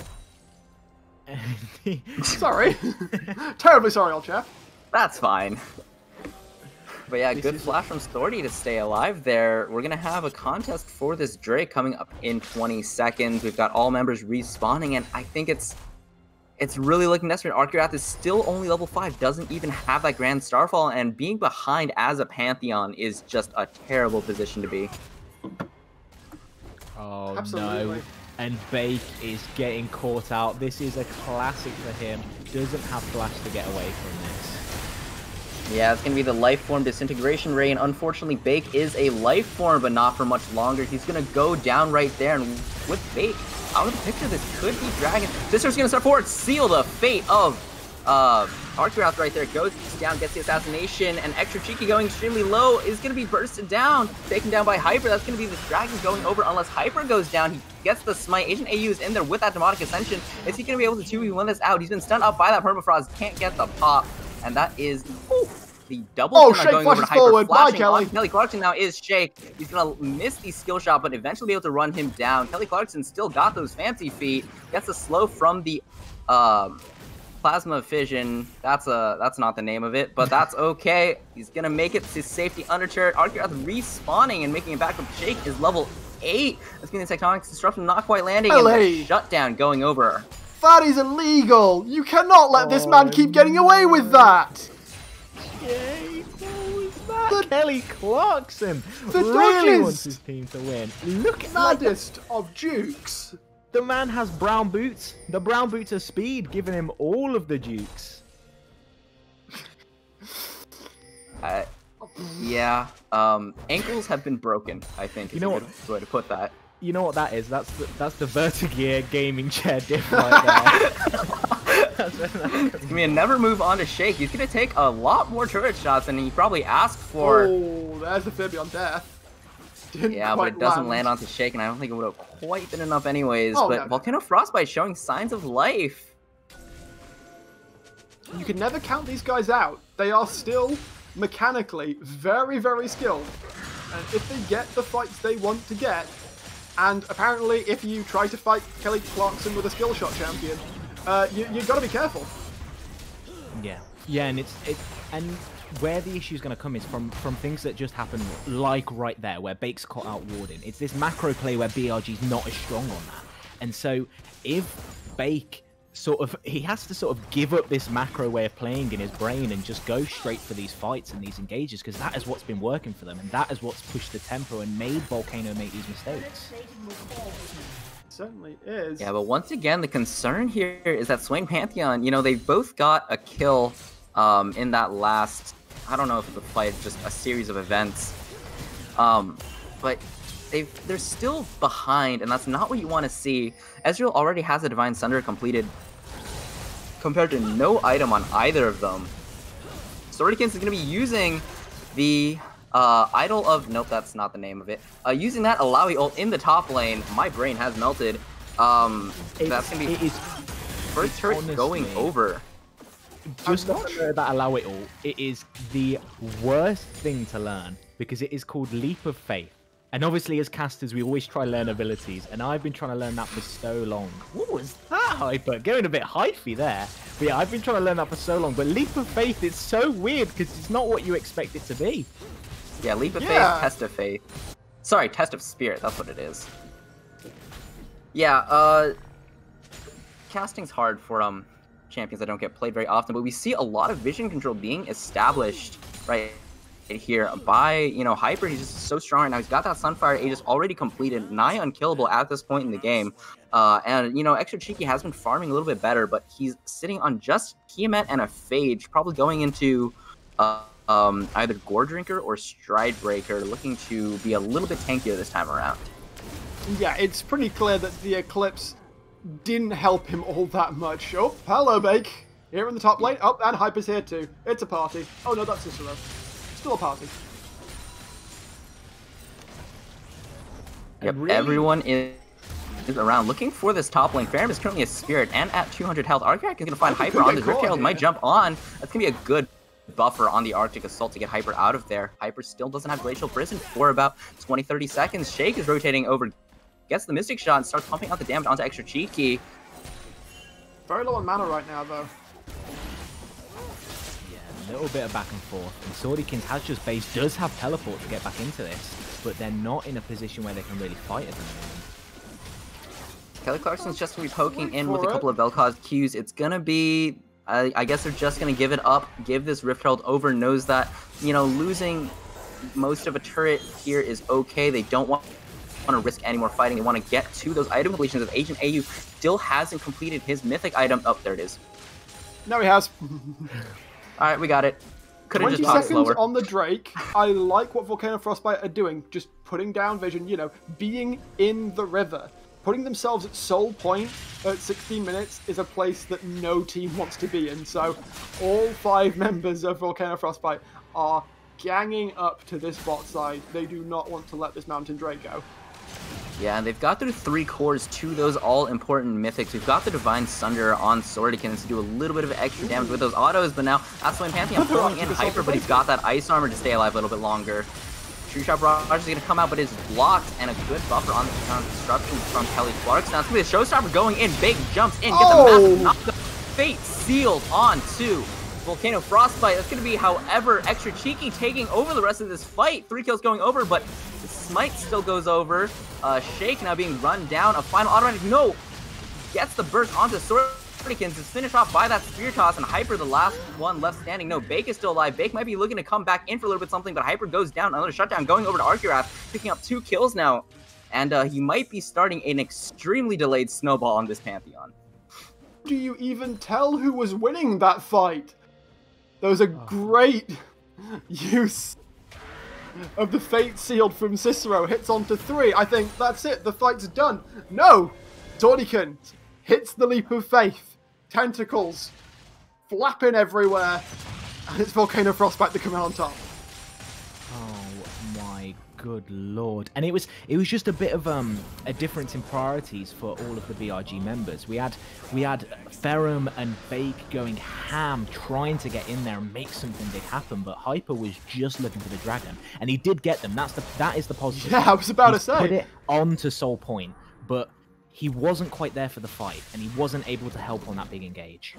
Sorry. Terribly sorry, old chap. That's fine. But yeah, good flash from Swordy to stay alive there. We're going to have a contest for this Drake coming up in 20 seconds. We've got all members respawning, and I think it's really looking desperate. Arcraft is still only level 5, doesn't even have that Grand Starfall, and being behind as a Pantheon is just a terrible position to be. Oh, absolutely. no. And Bake is getting caught out. This is a classic for him. Doesn't have flash to get away from this. Yeah, it's going to be the life form Disintegration Ray, and unfortunately Bake is a life form, but not for much longer. He's going to go down right there, and with Bake out of the picture, this could be Dragon. Sister's going to start forward, seal the fate of Arcturus right there. Goes down, gets the assassination, and Extra Cheeky going extremely low is going to be bursted down, taken down by Hyper. That's going to be this Dragon going over unless Hyper goes down. He gets the smite. Agent AU is in there with that Demonic Ascension. Is he going to be able to 2v1 this out? He's been stunned up by that Permafrost, can't get the pop, and that is the double stun going over to Hyper. Forward. Flashing Bye, on Kelly Clarkson now is Shake. He's going to miss the skill shot, but eventually be able to run him down. Kelly Clarkson still got those fancy feet, gets a slow from the Plasma Fission. That's not the name of it, but that's okay. He's gonna make it to safety under turret. Arcturus respawning and making it back with Shake is level 8. That's gonna be Tectonic Disruption, not quite landing, and the shutdown going over. That is illegal! You cannot let this man keep getting away with that! Yay, what was that? Kelly Clarkson The really wants his team to win. Look at maddest of dukes. The man has brown boots. The brown boots are speed, giving him all of the dukes. Yeah. Ankles have been broken, I think is a good way to put that. You know what that is? That's the Vertigear gaming chair diff right there. It's gonna be a never move on to Shake. He's gonna take a lot more turret shots than he probably asked for. Oh, there's the Fibby Death. Yeah, but it doesn't land onto Shake, and I don't think it would have quite been enough anyways. Oh, but no. Volcano Frostbite showing signs of life. You can never count these guys out. They are still mechanically very, very skilled. And if they get the fights they want to get, and apparently if you try to fight Kelly Clarkson with a skill shot champion, you've got to be careful. Yeah, and and where the issue is going to come is from things that just happen, like right there, where Bake's caught out Warden. It's this macro play where BRG's not as strong on that. And so if Bake he has to sort of give up this macro way of playing in his brain and just go straight for these fights and these engages, because that is what's been working for them, and that is what's pushed the tempo and made Volcano make these mistakes. Certainly is. Yeah, but once again, the concern here is that Swain Pantheon, you know, they both got a kill in that last, I don't know if the fight is just a series of events, but they're still behind, and that's not what you want to see. Ezreal already has a Divine Sunder completed compared to no item on either of them. Swordykins is going to be using the Idol of... Nope, that's not the name of it. Using that Alawi ult in the top lane. My brain has melted. That's going to be first turret honestly, going over. Just that Alawi ult, it is the worst thing to learn because it is called Leap of Faith. And obviously, as casters, we always try to learn abilities, and I've been trying to learn that for so long. What was that, Hyper? Going a bit hyphy there. But yeah, I've been trying to learn that for so long. But Leap of Faith is so weird because it's not what you expect it to be. Yeah, Leap of Faith, Test of Faith. Sorry, Test of Spirit, that's what it is. Yeah, casting's hard for champions that don't get played very often, but we see a lot of vision control being established right here by, you know, Hyper. He's just so strong right now. He's got that Sunfire Aegis already completed, nigh unkillable at this point in the game. And, you know, Extra Cheeky has been farming a little bit better, but he's sitting on just Tiamat and a Phage, probably going into either Gore Drinker or Stride Breaker, looking to be a little bit tankier this time around. Yeah, it's pretty clear that the Eclipse didn't help him all that much. Oh, hello, Bake. Here in the top lane. Oh, and Hyper's here too. It's a party. Oh, no, that's Cicero. Still a party. Yep, really? Everyone is around looking for this top lane. Pharym is currently a Spirit, and at 200 health, Arctic is going to find Hyper on this. Rift Herald might jump on. That's going to be a good buffer on the Arctic Assault to get Hyper out of there. Hyper still doesn't have Glacial Prison for about 20-30 seconds. Shake is rotating over, gets the Mystic Shot, and starts pumping out the damage onto Extra Cheeky. Very low on mana right now, though. A little bit of back and forth, and Swordykins has just base, does have teleport to get back into this, but they're not in a position where they can really fight at the moment. Kelly Clarkson's just going to be poking in with a couple of Vel'Koz Qs. It's going to be, I guess they're just going to give it up, give this Rift Herald over, knows that, you know, losing most of a turret here is okay. They don't want to risk any more fighting. They want to get to those item completions. If Agent AU still hasn't completed his mythic item. Oh, there it is. No, he has. All right, we got it. Could have 20 just popped seconds slower. on the Drake. I like what Volcano Frostbite are doing. Just putting down vision, you know, being in the river. Putting themselves at Soul Point at 16 minutes is a place that no team wants to be in. So all 5 members of Volcano Frostbite are ganging up to this bot side. They do not want to let this Mountain Drake go. Yeah, and they've got through 3 cores to those all-important mythics. We've got the Divine Sunder on Swordykins to do a little bit of extra damage with those autos, but now Aslan Pantheon pulling in Hyper, but he's got that Ice Armor to stay alive a little bit longer. True Shot Barrage is going to come out, but is blocked, and a good buffer on the disruption from Kelly Clarkson. Now it's going to be a Showstopper going in, big jumps in, gets a massive knockdown. Fate sealed on to Volcano Frostbite. That's going to be, however, Extra Cheeky taking over the rest of this fight. 3 kills going over, but the Smite still goes over. Shake now being run down. A final automatic, no! Gets the burst onto Swordykins. Is finished off by that Spear Toss, and Hyper, the last one left standing. No, Bake is still alive. Bake might be looking to come back in for a little bit something, but Hyper goes down. Another shutdown going over to Arcurath, picking up 2 kills now. And he might be starting an extremely delayed snowball on this Pantheon. Do you even tell who was winning that fight? There was a great use of the Fate Sealed from Cicero. Hits onto 3. I think that's it. The fight's done. No! Swordykins hits the Leap of Faith. Tentacles flapping everywhere. And it's Volcano Frostbite that come out on top. Oh my good lord. And it was just a bit of a difference in priorities for all of the BRG members. We had Ferrum and Bake going ham, trying to get in there and make something big happen, but Hyper was just looking for the dragon, and he did get them. That is the positive. Yeah, I was about to say. Put it onto Soul Point, but he wasn't quite there for the fight, and he wasn't able to help on that big engage.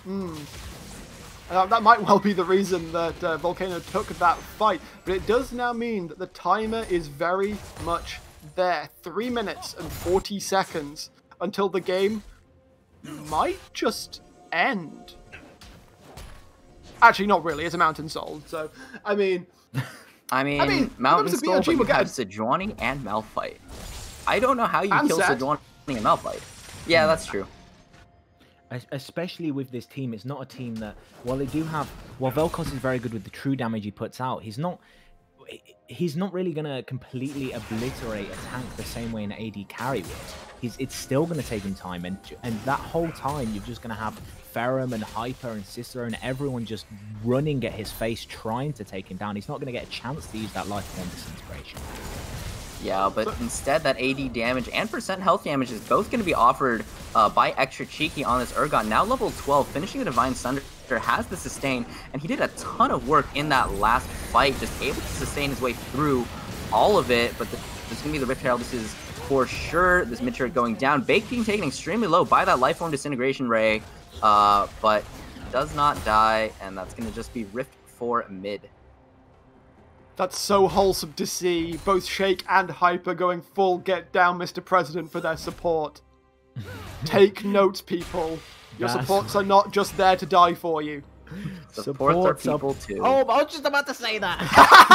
That might well be the reason that Volcano took that fight, but it does now mean that the timer is very much there. 3 minutes and 40 seconds until the game might just end. Actually, not really. It's a Mountain Soul, so I mean, Mountain Soul, but you have Sejuani and Malphite. I don't know how you kill Sejuani and Malphite. Yeah, that's true. Especially with this team, it's not a team that, while Vel'Koz is very good with the true damage he puts out, he's not really going to completely obliterate a tank the same way an AD carry would. It's still going to take him time, and that whole time you're just going to have Ferrum and Hyper and Cicero and everyone just running at his face trying to take him down. He's not going to get a chance to use that Lifelorn Disintegration. Yeah, but instead that AD damage and % health damage is both going to be offered by Extra Cheeky on this Urgot. Now level 12, finishing the Divine Sunder, has the sustain, and he did a ton of work in that last fight, just able to sustain his way through all of it. But this is going to be the Rift Herald. This is for sure this mid turret going down. Bake being taken extremely low by that Lifelorn Disintegration Ray, but does not die, and that's going to just be Rift for mid. That's so wholesome to see. Both Shake and Hyper going full get down, Mr. President, for their support. Take notes, people. Your supports are not just there to die for you. Supports are people too. Oh, I was just about to say that.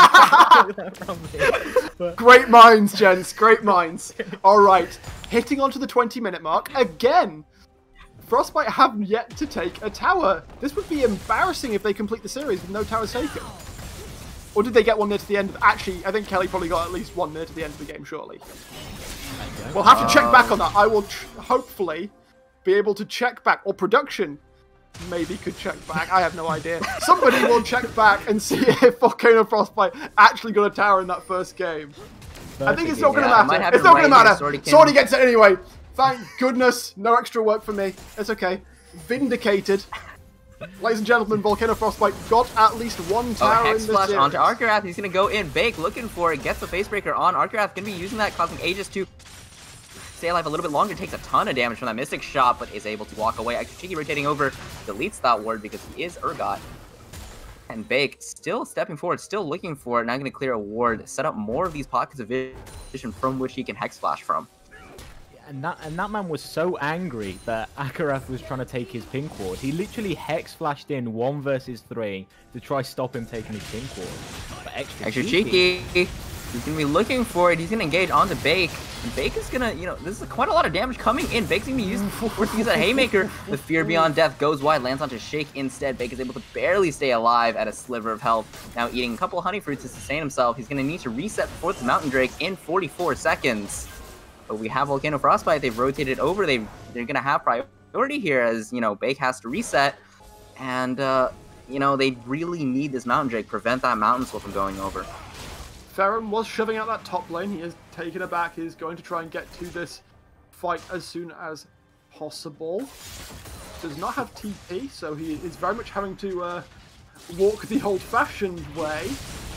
Great minds, gents. Great minds. All right. Hitting onto the 20-minute mark again. Frostbite haven't yet to take a tower. This would be embarrassing if they complete the series with no towers taken. Or did they get one near to the end? Actually, I think Kelly probably got at least one near to the end of the game, surely. We'll have to check back on that. I will hopefully be able to check back. Or production maybe could check back. I have no idea. Somebody will check back and see if Volcano Frostbite actually got a tower in that first game. I think it's not going to matter. It's not going to matter. Swordy gets it anyway. Thank goodness. No extra work for me. It's okay. Vindicated. Ladies and gentlemen, Volcano Frostbite got at least one tower in this series. Onto Arcurath. He's going to go in. Bake looking for it. Gets the Facebreaker on. Arcurath going to be using that, causing Aegis to stay alive a little bit longer. Takes a ton of damage from that Mystic Shot, but is able to walk away. Extra Cheeky rotating over. Deletes that ward because he is Urgot. And Bake still stepping forward, still looking for it. Now going to clear a ward. Set up more of these pockets of vision from which he can Hex Flash from. And that man was so angry that Akarath was trying to take his pink ward. He literally Hex Flashed in 1 versus 3 to try stop him taking his pink ward. But extra cheeky He's going to be looking for it. He's going to engage onto Bake. And Bake is going to, you know, this is quite a lot of damage coming in. Bake's going to be forced to use that Haymaker. The Fear Beyond Death goes wide, lands onto Shake instead. Bake is able to barely stay alive at a sliver of health. Now eating a couple of Honey Fruits to sustain himself. He's going to need to reset before the Mountain Drake in 44 seconds. But we have Volcano Frostbite. They've rotated over. They're going to have priority here as, you know, Bake has to reset. And, you know, they really need this Mountain Drake. Prevent that Mountain Swell from going over. Ferrum was shoving out that top lane. He is taking it back. He's going to try and get to this fight as soon as possible. Does not have TP, so he is very much having to walk the old-fashioned way.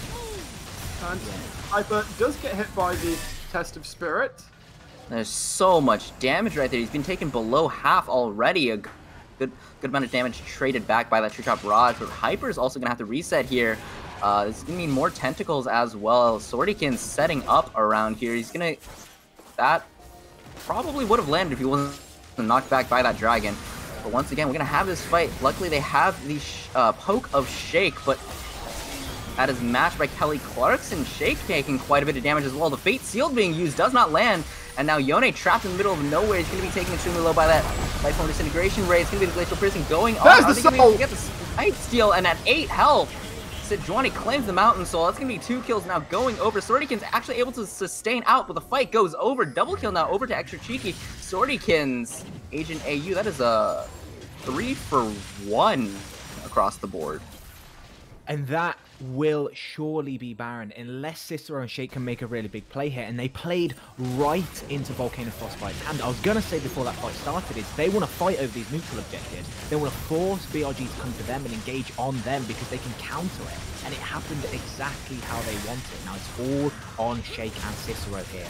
And Hyper does get hit by the Test of Spirit. There's so much damage right there. He's been taken below half already. A good amount of damage traded back by that Tree Top Barrage. But Hyper is also going to have to reset here. This is going to mean more tentacles as well. Swordykin's setting up around here. He's going to... That probably would have landed if he wasn't knocked back by that dragon. But once again, we're going to have this fight. Luckily, they have the poke of Shake, but that is matched by Kelly Clarkson. Shake taking quite a bit of damage as well. The Fate Sealed being used does not land. And now Yone trapped in the middle of nowhere. He's going to be taken extremely low by that Life Form Disintegration Ray. It's going to be the Glacial Piercing going on. There's Are the they going to soul! get the Smite Steal? And at 8 health, Sejuani claims the Mountain Soul. That's going to be 2 kills now going over. Swordykin's actually able to sustain out, but the fight goes over. Double kill now over to Extra Cheeky. Swordykin's Agent AU. That is a 3 for 1 across the board. And that will surely be Baron unless Cicero and Shake can make a really big play here. And they played right into Volcano Frostbite. And I was going to say before that fight started is they want to fight over these neutral objectives. They want to force BRG to come to them and engage on them because they can counter it. And it happened exactly how they want it. Now it's all on Shake and Cicero here.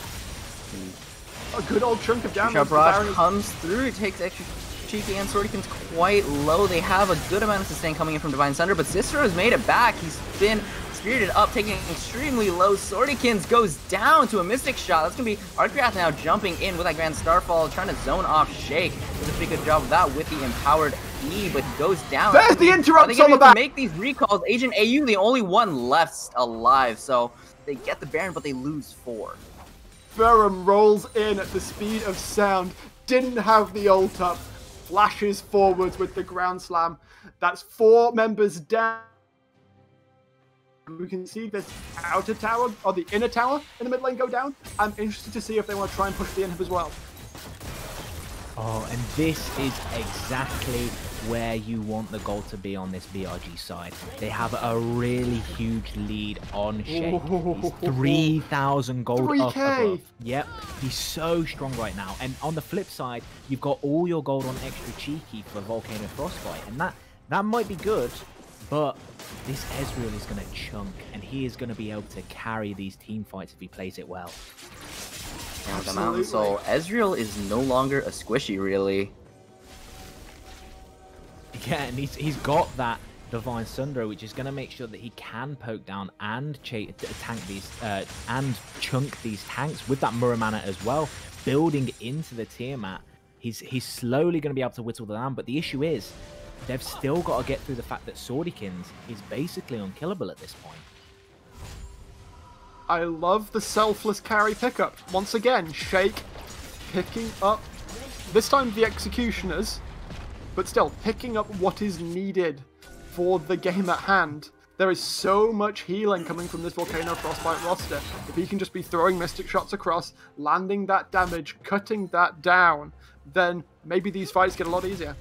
A good old chunk of damage. Barrage comes through. It takes Extra Cheeky and Swordykin's quite low. They have a good amount of sustain coming in from Divine Sunder, but Cicero's made it back. He's been spirited up, taking extremely low. Swordykin's goes down to a Mystic Shot. That's going to be Arcreath now jumping in with that Grand Starfall, trying to zone off Shake. Does a pretty good job of that with the Empowered E, but he goes down. There's the interrupts on the back! Make these recalls. Agent AU, the only one left alive, so they get the Baron, but they lose 4. Ferrum rolls in at the speed of sound. Didn't have the ult up. Flashes forwards with the ground slam. That's 4 members down. We can see this outer tower, or the inner tower in the mid lane go down. I'm interested to see if they want to try and push the inhib as well. Oh, and this is exactly where you want the goal to be on this BRG side. They have a really huge lead on Shake. He's 3,000 gold 3K. up above. Yep, he's so strong right now. And on the flip side, you've got all your gold on Extra Cheeky for Volcano Frostbite. And that might be good, but this Ezreal is going to chunk, and he is going to be able to carry these team fights if he plays it well. Yeah, the Mountain Soul. Ezreal is no longer a squishy, really. Yeah, and he's got that Divine Sunder, which is going to make sure that he can poke down and tank these and chunk these tanks with that Muramana as well, building into the Tiamat. He's slowly going to be able to whittle them down, but the issue is they've still got to get through the fact that Swordykin's is basically unkillable at this point. I love the selfless carry pickup. Once again, Shake picking up, this time the Executioners, but still picking up what is needed for the game at hand. There is so much healing coming from this Volcano Frostbite roster. If he can just be throwing Mystic Shots across, landing that damage, cutting that down, then maybe these fights get a lot easier.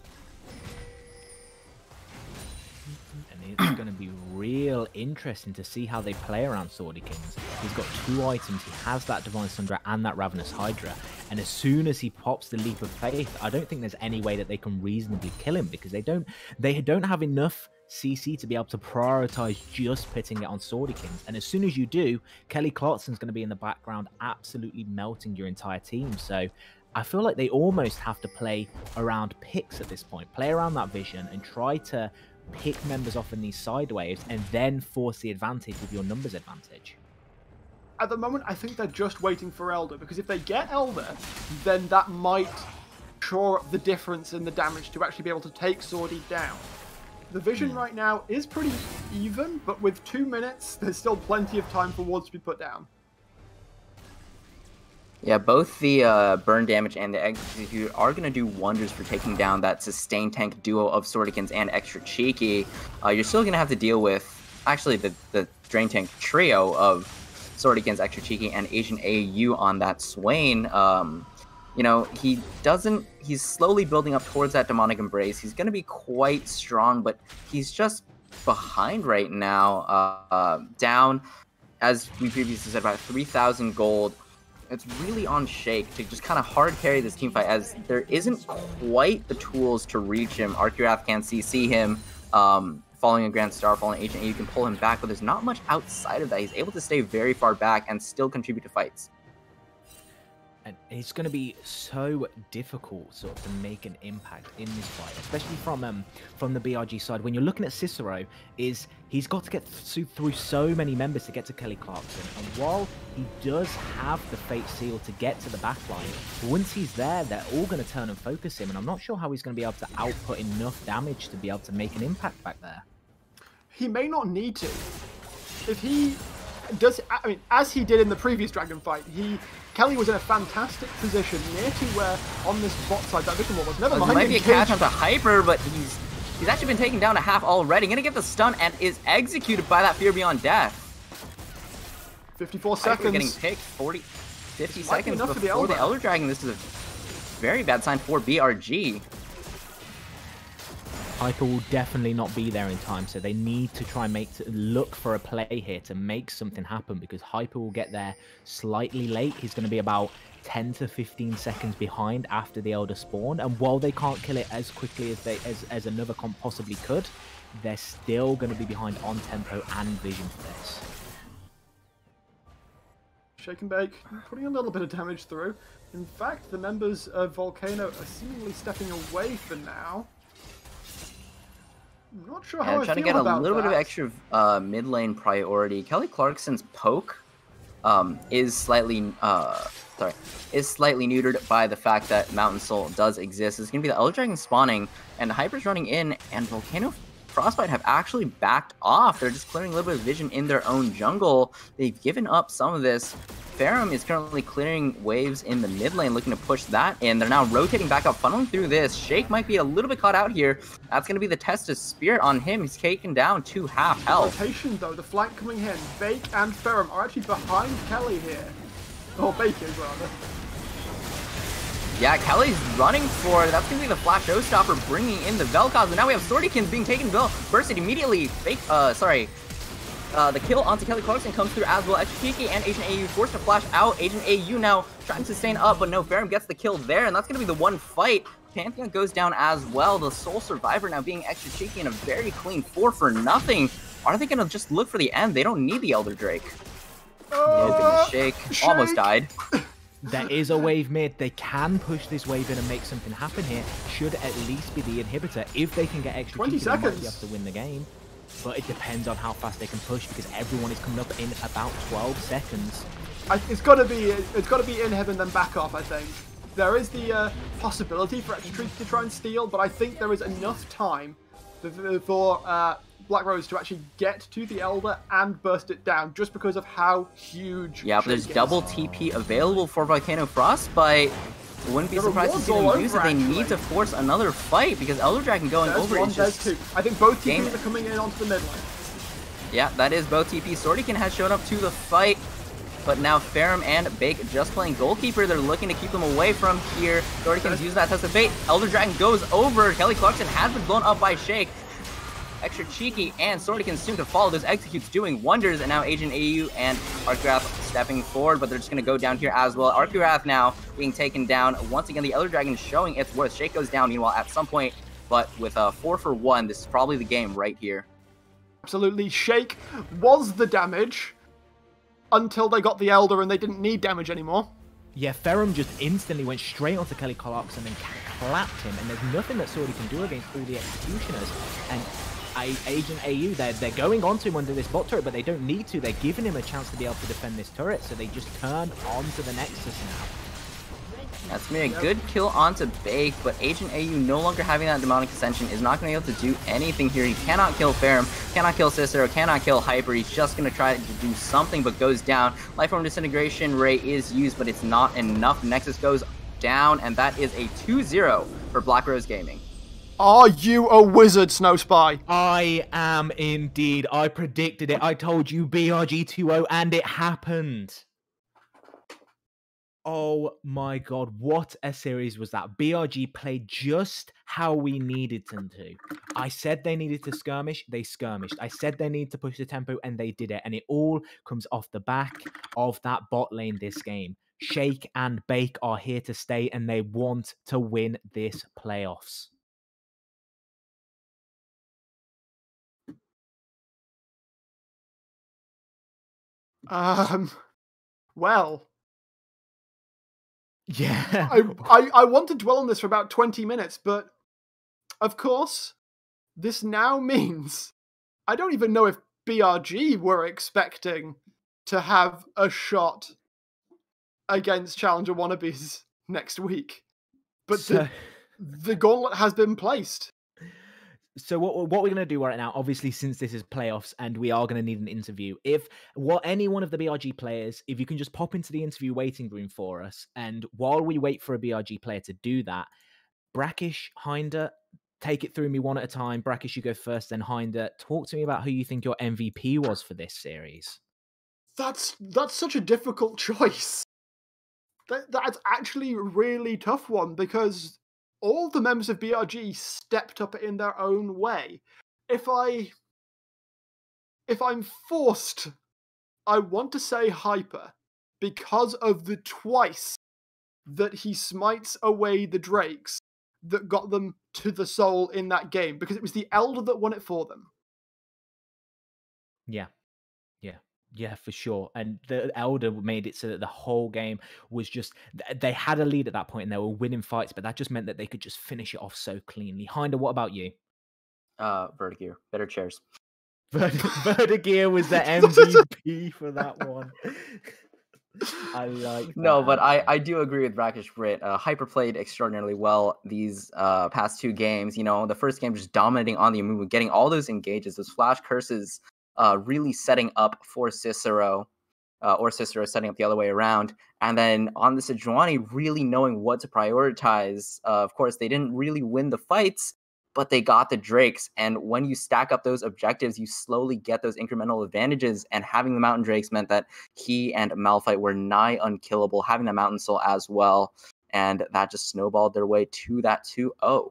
It's going to be real interesting to see how they play around Swordykins. He's got 2 items. He has that Divine Sunder and that Ravenous Hydra. And as soon as he pops the Leap of Faith, I don't think there's any way that they can reasonably kill him because they don't have enough CC to be able to prioritize just putting it on Swordykins. And as soon as you do, Kelly Clarkson's going to be in the background absolutely melting your entire team. So I feel like they almost have to play around picks at this point. Play around that vision and try to pick members off in these side waves and then force the advantage with your numbers advantage. At the moment, I think they're just waiting for Elder, because if they get Elder, then that might shore up the difference in the damage to actually be able to take Swordy down. The vision right now is pretty even, but with 2 minutes, there's still plenty of time for wards to be put down. Yeah, both the burn damage and the execute are going to do wonders for taking down that sustain tank duo of Swordsticans and Extra Cheeky. You're still going to have to deal with, actually, the drain tank trio of Swordsticans, Extra Cheeky, and Agent AU on that Swain. You know, he's slowly building up towards that Demonic Embrace. He's going to be quite strong, but he's just behind right now. Down, as we previously said, about 3,000 gold. It's really on Shake to just kind of hard carry this team fight, as there isn't quite the tools to reach him. Arcurath can CC him, following a Grand Star, following Agent A, you can pull him back, but there's not much outside of that. He's able to stay very far back and still contribute to fights. And it's going to be so difficult sort of to make an impact in this fight, especially from the BRG side. When you're looking at Cicero, he's got to get through so many members to get to Kelly Clarkson. And while he does have the Fate Seal to get to the backline, once he's there, they're all going to turn and focus him. And I'm not sure how he's going to be able to output enough damage to be able to make an impact back there. He may not need to. If he does, I mean, as he did in the previous Dragon fight, Kelly was in a fantastic position near to where on this bot side that Vision Wall was. Never mind. It might be a catch onto Hyper, but he's actually been taken down to half already. Gonna get the stun and is executed by that Fear Beyond Death. 54 seconds. Hyper getting picked 50 seconds before the Elder Dragon. This is a very bad sign for BRG. Hyper will definitely not be there in time, so they need to try and look for a play here to make something happen, because Hyper will get there slightly late. He's going to be about 10 to 15 seconds behind after the Elder spawned, and while they can't kill it as quickly as another comp possibly could, they're still going to be behind on tempo and vision for this. Shake and Bake putting a little bit of damage through. In fact, the members of Volcano are seemingly stepping away for now. I'm not sure how I trying to feel get a about little that. bit of extra mid lane priority. Kelly Clarkson's poke is slightly neutered by the fact that Mountain Soul does exist. It's going to be the Elder Dragon spawning, and Hyper's running in, and Volcano Frostbite have actually backed off. They're just clearing a little bit of vision in their own jungle. They've given up some of this. Ferrum is currently clearing waves in the mid lane, looking to push that in. They're now rotating back up, funneling through this. Shake might be a little bit caught out here. That's going to be the test of Spirit on him. He's taken down to half health. Rotation though, the flank coming in. Bake and Ferrum are actually behind Kelly here. Or Bake is rather. Yeah, Kelly's running for it. That's going to be the Flash Showstopper bringing in the Vel'Koz. And now we have Swordsticans being taken bursted immediately. The kill onto Kelly Clarkson comes through as well. Extra Cheeky and Agent AU forced to flash out. Agent AU now trying to sustain up, but no, Ferrum gets the kill there, and that's going to be the one fight. Pantheon goes down as well. The sole survivor now being Extra Cheeky in a very clean 4 for nothing. Are they going to just look for the end? They don't need the Elder Drake. Shake almost died. There is a wave mid. They can push this wave in and make something happen here. Should at least be the inhibitor. If they can get Extra 20 Cheeky, they might seconds. be able to win the game. But it depends on how fast they can push, because everyone is coming up in about 12 seconds. It's got to be in heaven then back off. I think there is the possibility for Extra Cheeky to try and steal, but I think there is enough time for Black Rose to actually get to the Elder and burst it down, just because of how huge. Yeah, but there's double TP available for Volcano Frostbite. Wouldn't be surprised to see them use it. They need to force another fight, because Elder Dragon going over is just... There's 2. I think both TPs are coming in onto the mid lane. Yeah, that is both TP. Swordsticans has shown up to the fight, but now Ferrum and Bake just playing goalkeeper. They're looking to keep them away from here. Swordsticans use that test of fate. Elder Dragon goes over. Kelly Clarkson has been blown up by Shake. Extra Cheeky and Swordsticans soon to follow. Those executes doing wonders, and now Agent AU and Arcurath stepping forward, but they're just going to go down here as well. Arcurath now being taken down. Once again, the Elder Dragon showing its worth. Shake goes down, meanwhile, at some point, but with a 4 for 1, this is probably the game right here. Absolutely, Shake was the damage until they got the Elder and they didn't need damage anymore. Yeah, Ferrum just instantly went straight onto Kelly Clarkson and clapped him, and there's nothing that Swordy can do against all the executioners. And Agent AU, they're going onto him under this bot turret, but they don't need to. They're giving him a chance to be able to defend this turret, so they just turn onto the Nexus now. That's gonna be a good kill onto Bake, but Agent AU no longer having that demonic ascension is not gonna be able to do anything here. He cannot kill Ferrum, cannot kill Cicero, cannot kill Hyper. He's just gonna try to do something, but goes down. Lifeform Disintegration Ray is used, but it's not enough. Nexus goes down, and that is a 2-0 for Black Rose Gaming. Are you a wizard, Snow Spy? I am indeed. I predicted it. I told you BRG 2-0, and it happened. Oh my god, what a series was that. BRG played just how we needed them to. I said they needed to skirmish, they skirmished. I said they needed to push the tempo, and they did it. And it all comes off the back of that bot lane this game. Shake and Bake are here to stay, and they want to win this playoffs. Well... Yeah. I want to dwell on this for about 20 minutes, but of course, this now means I don't even know if BRG were expecting to have a shot against Challenger Wannabes next week. But the gauntlet has been placed. So what we're going to do right now, obviously, since this is playoffs and we are going to need an interview, any one of the BRG players, if you can just pop into the interview waiting room for us, and while we wait for a BRG player to do that, Brackish, Hinder, take it through me one at a time. Brackish, you go first, then Hinder. Talk to me about who you think your MVP was for this series. That's such a difficult choice. That's actually a really tough one, because all the members of BRG stepped up in their own way. If I'm forced, I want to say Hyper, because of the twice that he smites away the Drakes that got them to the soul in that game, because it was the Elder that won it for them. Yeah, for sure. And the Elder made it so that the whole game was just... They had a lead at that point and they were winning fights, but that just meant that they could just finish it off so cleanly. Hinder, what about you? Vertigear. Better chairs. Vertigear was the MVP for that one. I like that. No, but I do agree with Brackish Brit. Hyper played extraordinarily well these past two games. You know, the first game just dominating on the Amumu, getting all those engages, those flash curses, really setting up for Cicero, or Cicero setting up the other way around. And then on the Sejuani, really knowing what to prioritize. Of course, they didn't really win the fights, but they got the Drakes. And when you stack up those objectives, you slowly get those incremental advantages. And having the Mountain Drakes meant that he and Malphite were nigh unkillable, having the Mountain Soul as well. And that just snowballed their way to that 2-0.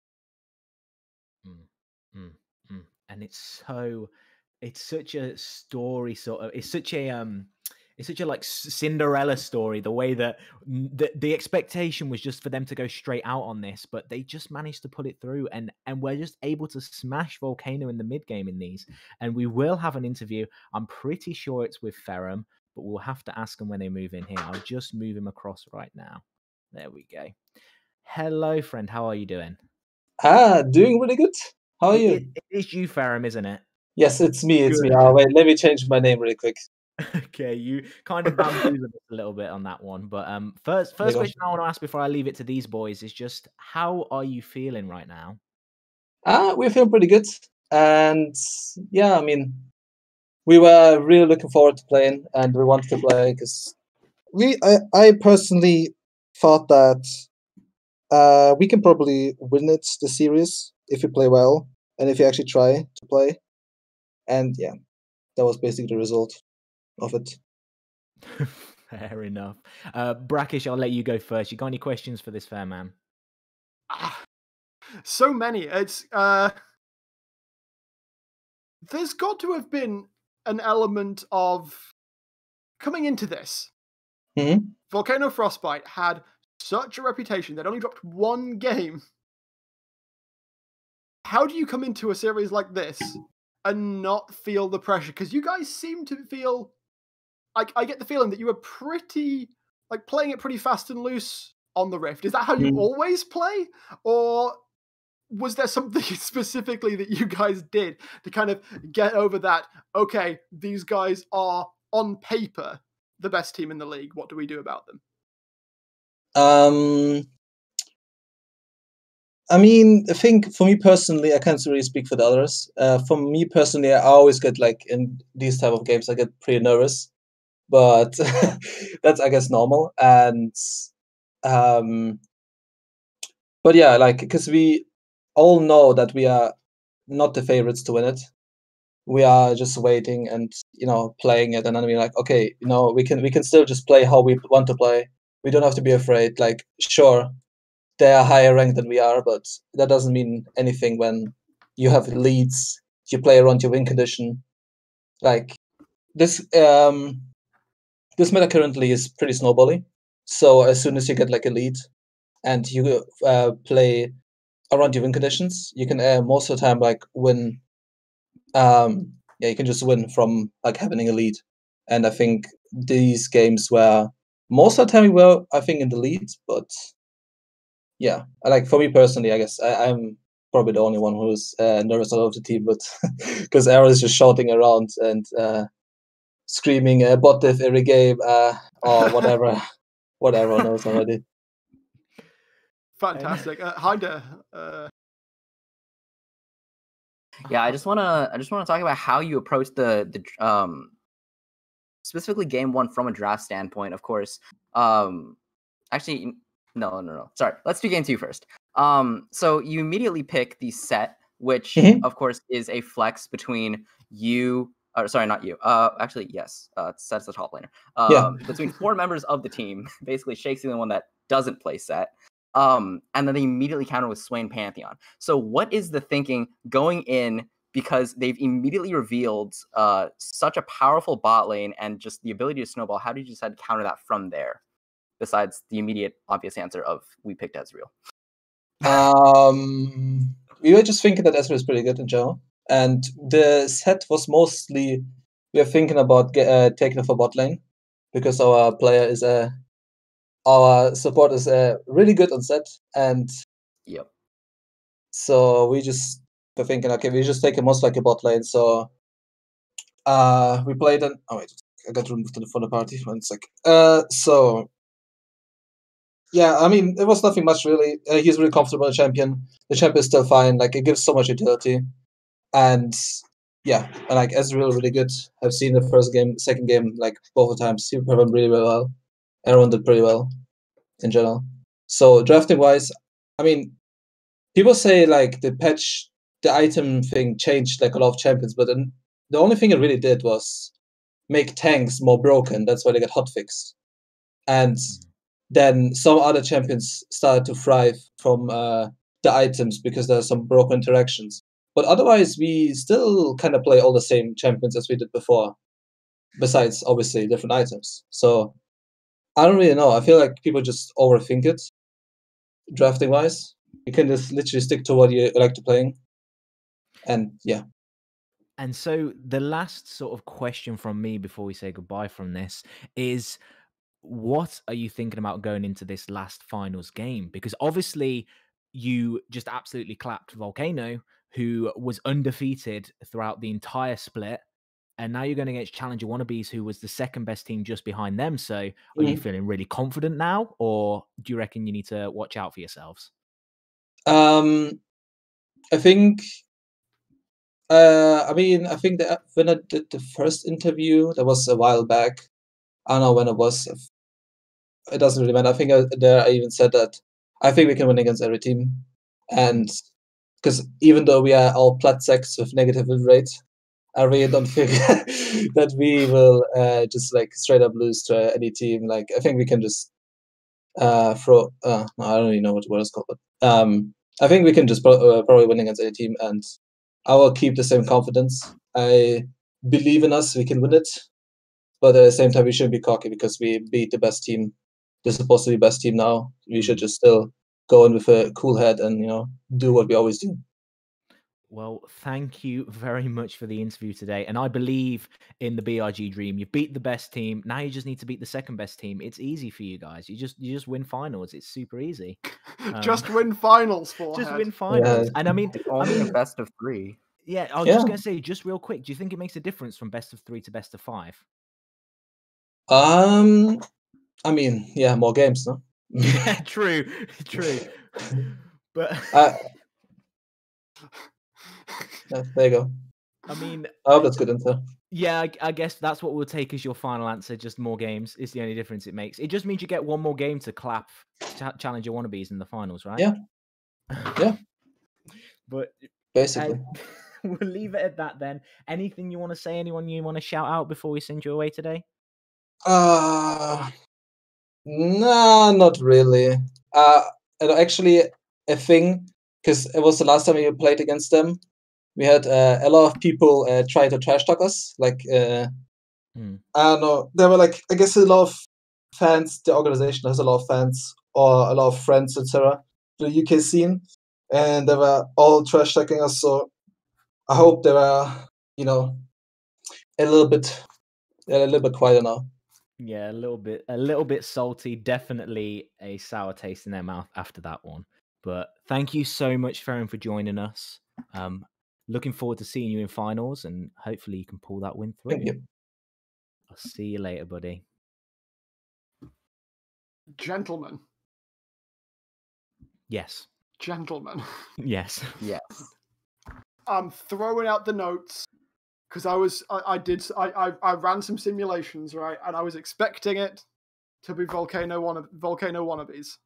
And it's such a story, sort of. It's such a like Cinderella story, the way that the expectation was just for them to go straight out on this, but they just managed to pull it through, and we're just able to smash Volcano in the mid game in these. And we will have an interview. I'm pretty sure it's with Ferrum, but we'll have to ask them when they move in here. I'll just move him across right now. There we go. Hello, friend. How are you doing? Doing really good. How are you? It is you, Ferrum, isn't it? Yes, it's me. It's Good. me. Wait, let me change my name really quick. Okay, you kind of bamboozled us a little bit on that one, but first question I want to ask before I leave it to these boys is just, how are you feeling right now? We feel pretty good, and yeah, I mean, we were really looking forward to playing, and we wanted to play because I personally thought that we can probably win it, the series, if we play well and if you actually try to play, and yeah, that was basically the result of it. Fair enough. Brackish, I'll let you go first. You got any questions for this fair man? So many. It's there's got to have been an element of coming into this. Mm-hmm. Volcano Frostbite had such a reputation that only dropped one game. How do you come into a series like this and not feel the pressure? Because you guys seem to feel like, I get the feeling that you were pretty, like, playing it pretty fast and loose on the Rift. Is that how you always play? Or was there something specifically that you guys did to kind of get over that, okay, these guys are, on paper, the best team in the league. What do we do about them? Um, I mean, I think for me personally, I can't really speak for the others. For me personally, I always get like in these type of games, I get pretty nervous, but that's I guess normal. And um, but yeah, like because we all know that we are not the favorites to win it. We are just waiting and playing it, and then we're like, okay, we can still just play how we want to play. We don't have to be afraid. Like, sure, they are higher ranked than we are, but that doesn't mean anything when you have leads. You play around your win condition. Like this, this meta currently is pretty snowbally. So as soon as you get like a lead and you play around your win conditions, you can most of the time like win. Yeah, you can just win from like having a lead. And I think these games were most of the time we were, I think, in the lead, but yeah, like for me personally, I guess I'm probably the only one who's nervous out of the team, but because Aaron is just shouting around and screaming bot diff every game or whatever, what everyone knows already. Fantastic. Haider, Yeah, I just wanna talk about how you approach the specifically game one from a draft standpoint. Of course, actually, no. Sorry, let's do game two first. So you immediately pick the set, which of course is a flex between you. Sorry, not you. Actually, yes. Set's the top laner. Between four members of the team, basically Shake's the only one that doesn't play set. And then they immediately counter with Swain Pantheon. So what is the thinking going in? Because they've immediately revealed such a powerful bot lane and just the ability to snowball. How did you decide to counter that from there? Besides the immediate obvious answer of we picked Ezreal. We were just thinking that Ezreal is pretty good in general. And the set was mostly, we are thinking about taking it for bot lane because our support is really good on set. And yep. So we just were thinking, okay, we just take it most like a bot lane. So we played an. Oh wait, I got removed from the party. 1 sec. So yeah, I mean, it was nothing much really. He's really comfortable as champion. The champion is still fine. Like it gives so much utility, and yeah, and like Ezreal really good. I've seen the first game, second game, like both the times he performed really well. Everyone did pretty well in general. So drafting wise, I mean, people say like the patch, the item thing changed like a lot of champions, but then the only thing it really did was make tanks more broken. That's why they got hotfixed. And then some other champions started to thrive from the items because there are some broken interactions. But otherwise, we still kind of play all the same champions as we did before, besides obviously different items. So I don't really know. I feel like people just overthink it, drafting wise. You can just literally stick to what you like to playing, and yeah. And so the last sort of question from me before we say goodbye from this is, what are you thinking about going into this last finals game? Because obviously you just absolutely clapped Volcano, who was undefeated throughout the entire split. And now you're going against Challenger Wannabes, who was the second best team just behind them. So are you feeling really confident now? Or do you reckon you need to watch out for yourselves? I think I think that when I did the first interview, that was a while back. I don't know when it was. It doesn't really matter. I think I even said that I think we can win against every team, and because even though we are all plat sacks with negative win rate, I really don't think that we will just like straight up lose to any team. Like I think we can just throw. No, I don't even know what the word is called, but I think we can just probably win against any team, and I will keep the same confidence. I believe in us. We can win it, but at the same time, we shouldn't be cocky because we beat the best team. They're supposed to be best team now. We should just still go in with a cool head and do what we always do. Well, thank you very much for the interview today. And I believe in the BRG dream. You beat the best team. Now you just need to beat the second best team. It's easy for you guys. You just win finals. It's super easy. Just win finals for Just win finals. And I mean, it's only a best of 3. Yeah, I was just going to say, just real quick, do you think it makes a difference from best of 3 to best of 5? I mean, yeah, more games, no? Yeah, true. But there you go. I mean, I hope that's good info. yeah, I guess that's what we'll take as your final answer. Just more games is the only difference it makes. It just means you get one more game to clap Challenger wannabes in the finals, right? Yeah. Yeah. But Basically. we'll leave it at that then. Anything you want to say? Anyone you want to shout out before we send you away today? Nah, not really. And actually, a thing, because it was the last time we played against them. We had a lot of people try to trash talk us. Like, I don't know. There were like, I guess, a lot of fans. The organization has a lot of fans or a lot of friends, etc. The UK scene, and they were all trash talking us. So I hope they were, a little bit quieter now. Yeah, a little bit salty. Definitely a sour taste in their mouth after that one. But thank you so much, Ferren, for joining us. Looking forward to seeing you in finals, and hopefully you can pull that win through. Thank you. I'll see you later, buddy. Gentlemen. Yes. Gentlemen. Yes. Yes. I'm throwing out the notes because I ran some simulations, right, and I was expecting it to be Volcano wannabes.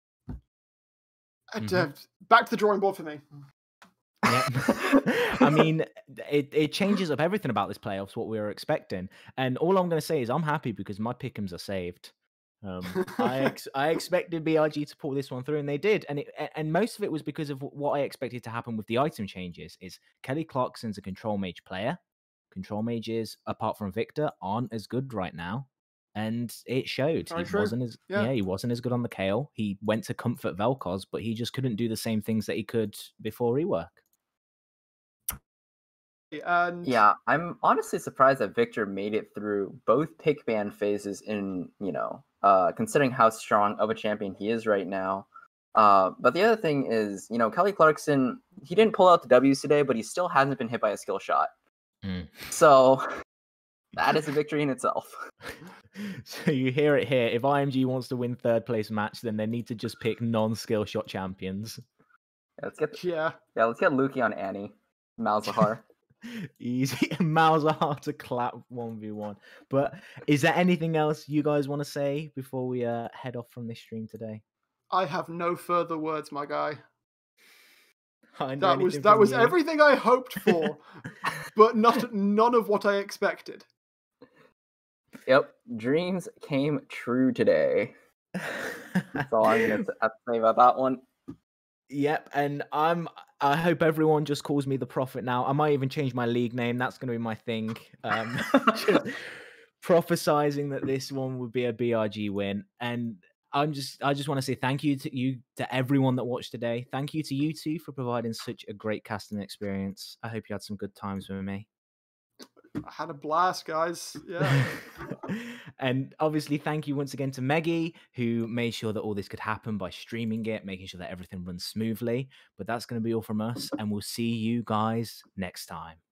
Back to the drawing board for me. Yep. I mean, it changes up everything about this playoffs, what we were expecting. And all I'm going to say is I'm happy because my pick'ems are saved. I expected BRG to pull this one through, and they did. And most of it was because of what I expected to happen with the item changes. Is Kelly Clarkson's a control mage player. Control mages, apart from Victor, aren't as good right now. And it showed. He wasn't as good on the Kayle. He went to comfort Vel'Koz, but he just couldn't do the same things that he could before rework. And yeah, I'm honestly surprised that Victor made it through both pick ban phases in, considering how strong of a champion he is right now. But the other thing is, Kelly Clarkson, he didn't pull out the W's today, but he still hasn't been hit by a skill shot. So that is a victory in itself. So you hear it here. If IMG wants to win third place match, then they need to just pick non-skill shot champions. Let's get Luki on Annie. Malzahar. Easy. Malzahar to clap 1v1. But is there anything else you guys want to say before we head off from this stream today? I have no further words, my guy. That was everything I hoped for, but none of what I expected. Yep, dreams came true today. That's all I'm gonna have to say about that one. Yep, and I hope everyone just calls me the Prophet now. I might even change my league name. That's going to be my thing. Just prophesizing that this one would be a BRG win. And I just want to say thank you to everyone that watched today. Thank you to you two for providing such a great casting experience. I hope you had some good times with me. I had a blast, guys. Yeah. And obviously, thank you once again to Meggy, who made sure that all this could happen by streaming it, making sure that everything runs smoothly. But that's going to be all from us, and we'll see you guys next time.